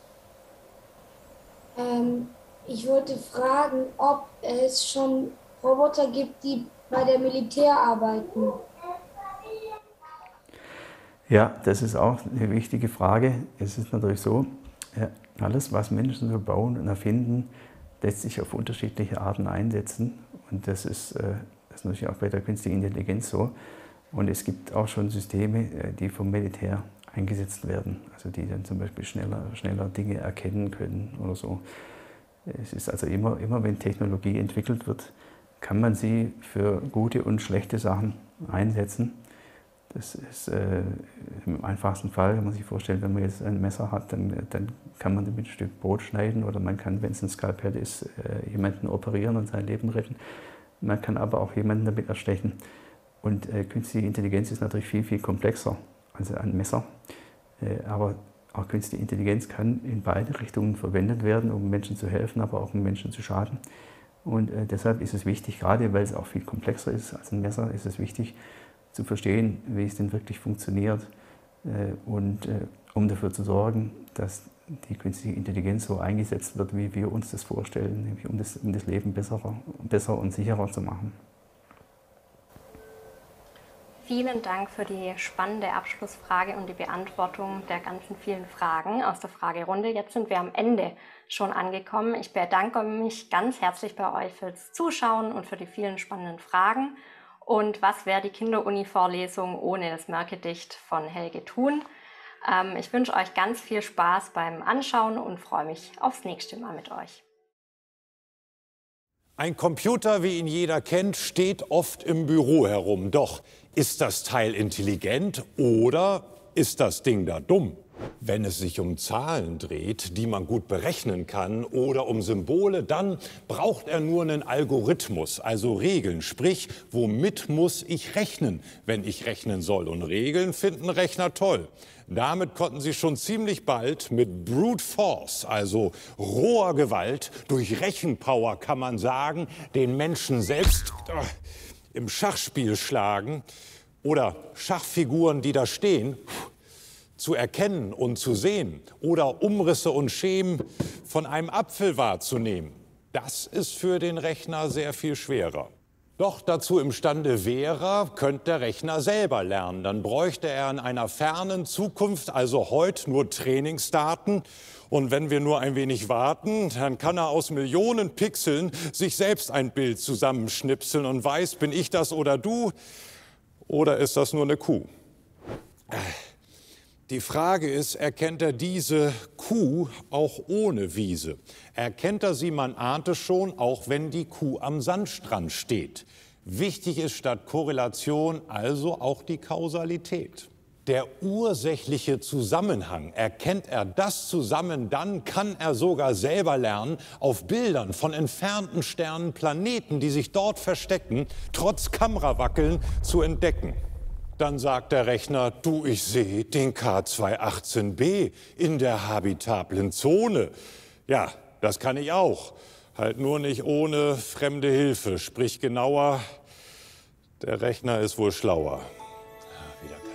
Ich wollte fragen, ob es schon Roboter gibt, die bei der Militär arbeiten. Ja, das ist auch eine wichtige Frage. Es ist natürlich so, alles, was Menschen so bauen und erfinden, lässt sich auf unterschiedliche Arten einsetzen. Und das ist natürlich auch bei der künstlichen Intelligenz so. Und es gibt auch schon Systeme, die vom Militär eingesetzt werden, also die dann zum Beispiel schneller Dinge erkennen können oder so. Es ist also immer wenn Technologie entwickelt wird, kann man sie für gute und schlechte Sachen einsetzen. Das ist im einfachsten Fall, wenn man sich vorstellt, wenn man jetzt ein Messer hat, dann kann man damit ein Stück Brot schneiden oder man kann, wenn es ein Skalpell ist, jemanden operieren und sein Leben retten. Man kann aber auch jemanden damit erstechen. Und künstliche Intelligenz ist natürlich viel, viel komplexer als ein Messer. Aber auch künstliche Intelligenz kann in beide Richtungen verwendet werden, um Menschen zu helfen, aber auch um Menschen zu schaden. Und deshalb ist es wichtig, gerade weil es auch viel komplexer ist als ein Messer, ist es wichtig, zu verstehen, wie es denn wirklich funktioniert und um dafür zu sorgen, dass die künstliche Intelligenz so eingesetzt wird, wie wir uns das vorstellen, nämlich um das Leben besser und sicherer zu machen. Vielen Dank für die spannende Abschlussfrage und die Beantwortung der ganzen vielen Fragen aus der Fragerunde. Jetzt sind wir am Ende schon angekommen. Ich bedanke mich ganz herzlich bei euch fürs Zuschauen und für die vielen spannenden Fragen. Und was wäre die Kinderuni-Vorlesung ohne das Merkgedicht von Helge Thun? Ich wünsche euch ganz viel Spaß beim Anschauen und freue mich aufs nächste Mal mit euch. Ein Computer, wie ihn jeder kennt, steht oft im Büro herum. Doch ist das Teil intelligent oder ist das Ding da dumm? Wenn es sich um Zahlen dreht, die man gut berechnen kann, oder um Symbole, dann braucht er nur einen Algorithmus, also Regeln. Sprich, womit muss ich rechnen, wenn ich rechnen soll? Und Regeln finden Rechner toll. Damit konnten sie schon ziemlich bald mit Brute Force, also roher Gewalt, durch Rechenpower, kann man sagen, den Menschen selbst im Schachspiel schlagen oder Schachfiguren, die da stehen, zu erkennen und zu sehen oder Umrisse und Schemen von einem Apfel wahrzunehmen. Das ist für den Rechner sehr viel schwerer. Doch dazu imstande wäre, könnte der Rechner selber lernen. Dann bräuchte er in einer fernen Zukunft, also heute, nur Trainingsdaten. Und wenn wir nur ein wenig warten, dann kann er aus Millionen Pixeln sich selbst ein Bild zusammenschnipseln und weiß, bin ich das oder du? Oder ist das nur eine Kuh? Die Frage ist, erkennt er diese Kuh auch ohne Wiese? Erkennt er sie, man ahnt es schon, auch wenn die Kuh am Sandstrand steht? Wichtig ist statt Korrelation also auch die Kausalität. der ursächliche Zusammenhang. Erkennt er das zusammen, dann kann er sogar selber lernen, auf Bildern von entfernten Sternen Planeten, die sich dort verstecken, trotz Kamerawackeln zu entdecken. Dann sagt der Rechner, du, ich sehe den K218b in der habitablen Zone. Ja, das kann ich auch. Halt nur nicht ohne fremde Hilfe. Sprich genauer, der Rechner ist wohl schlauer. Wieder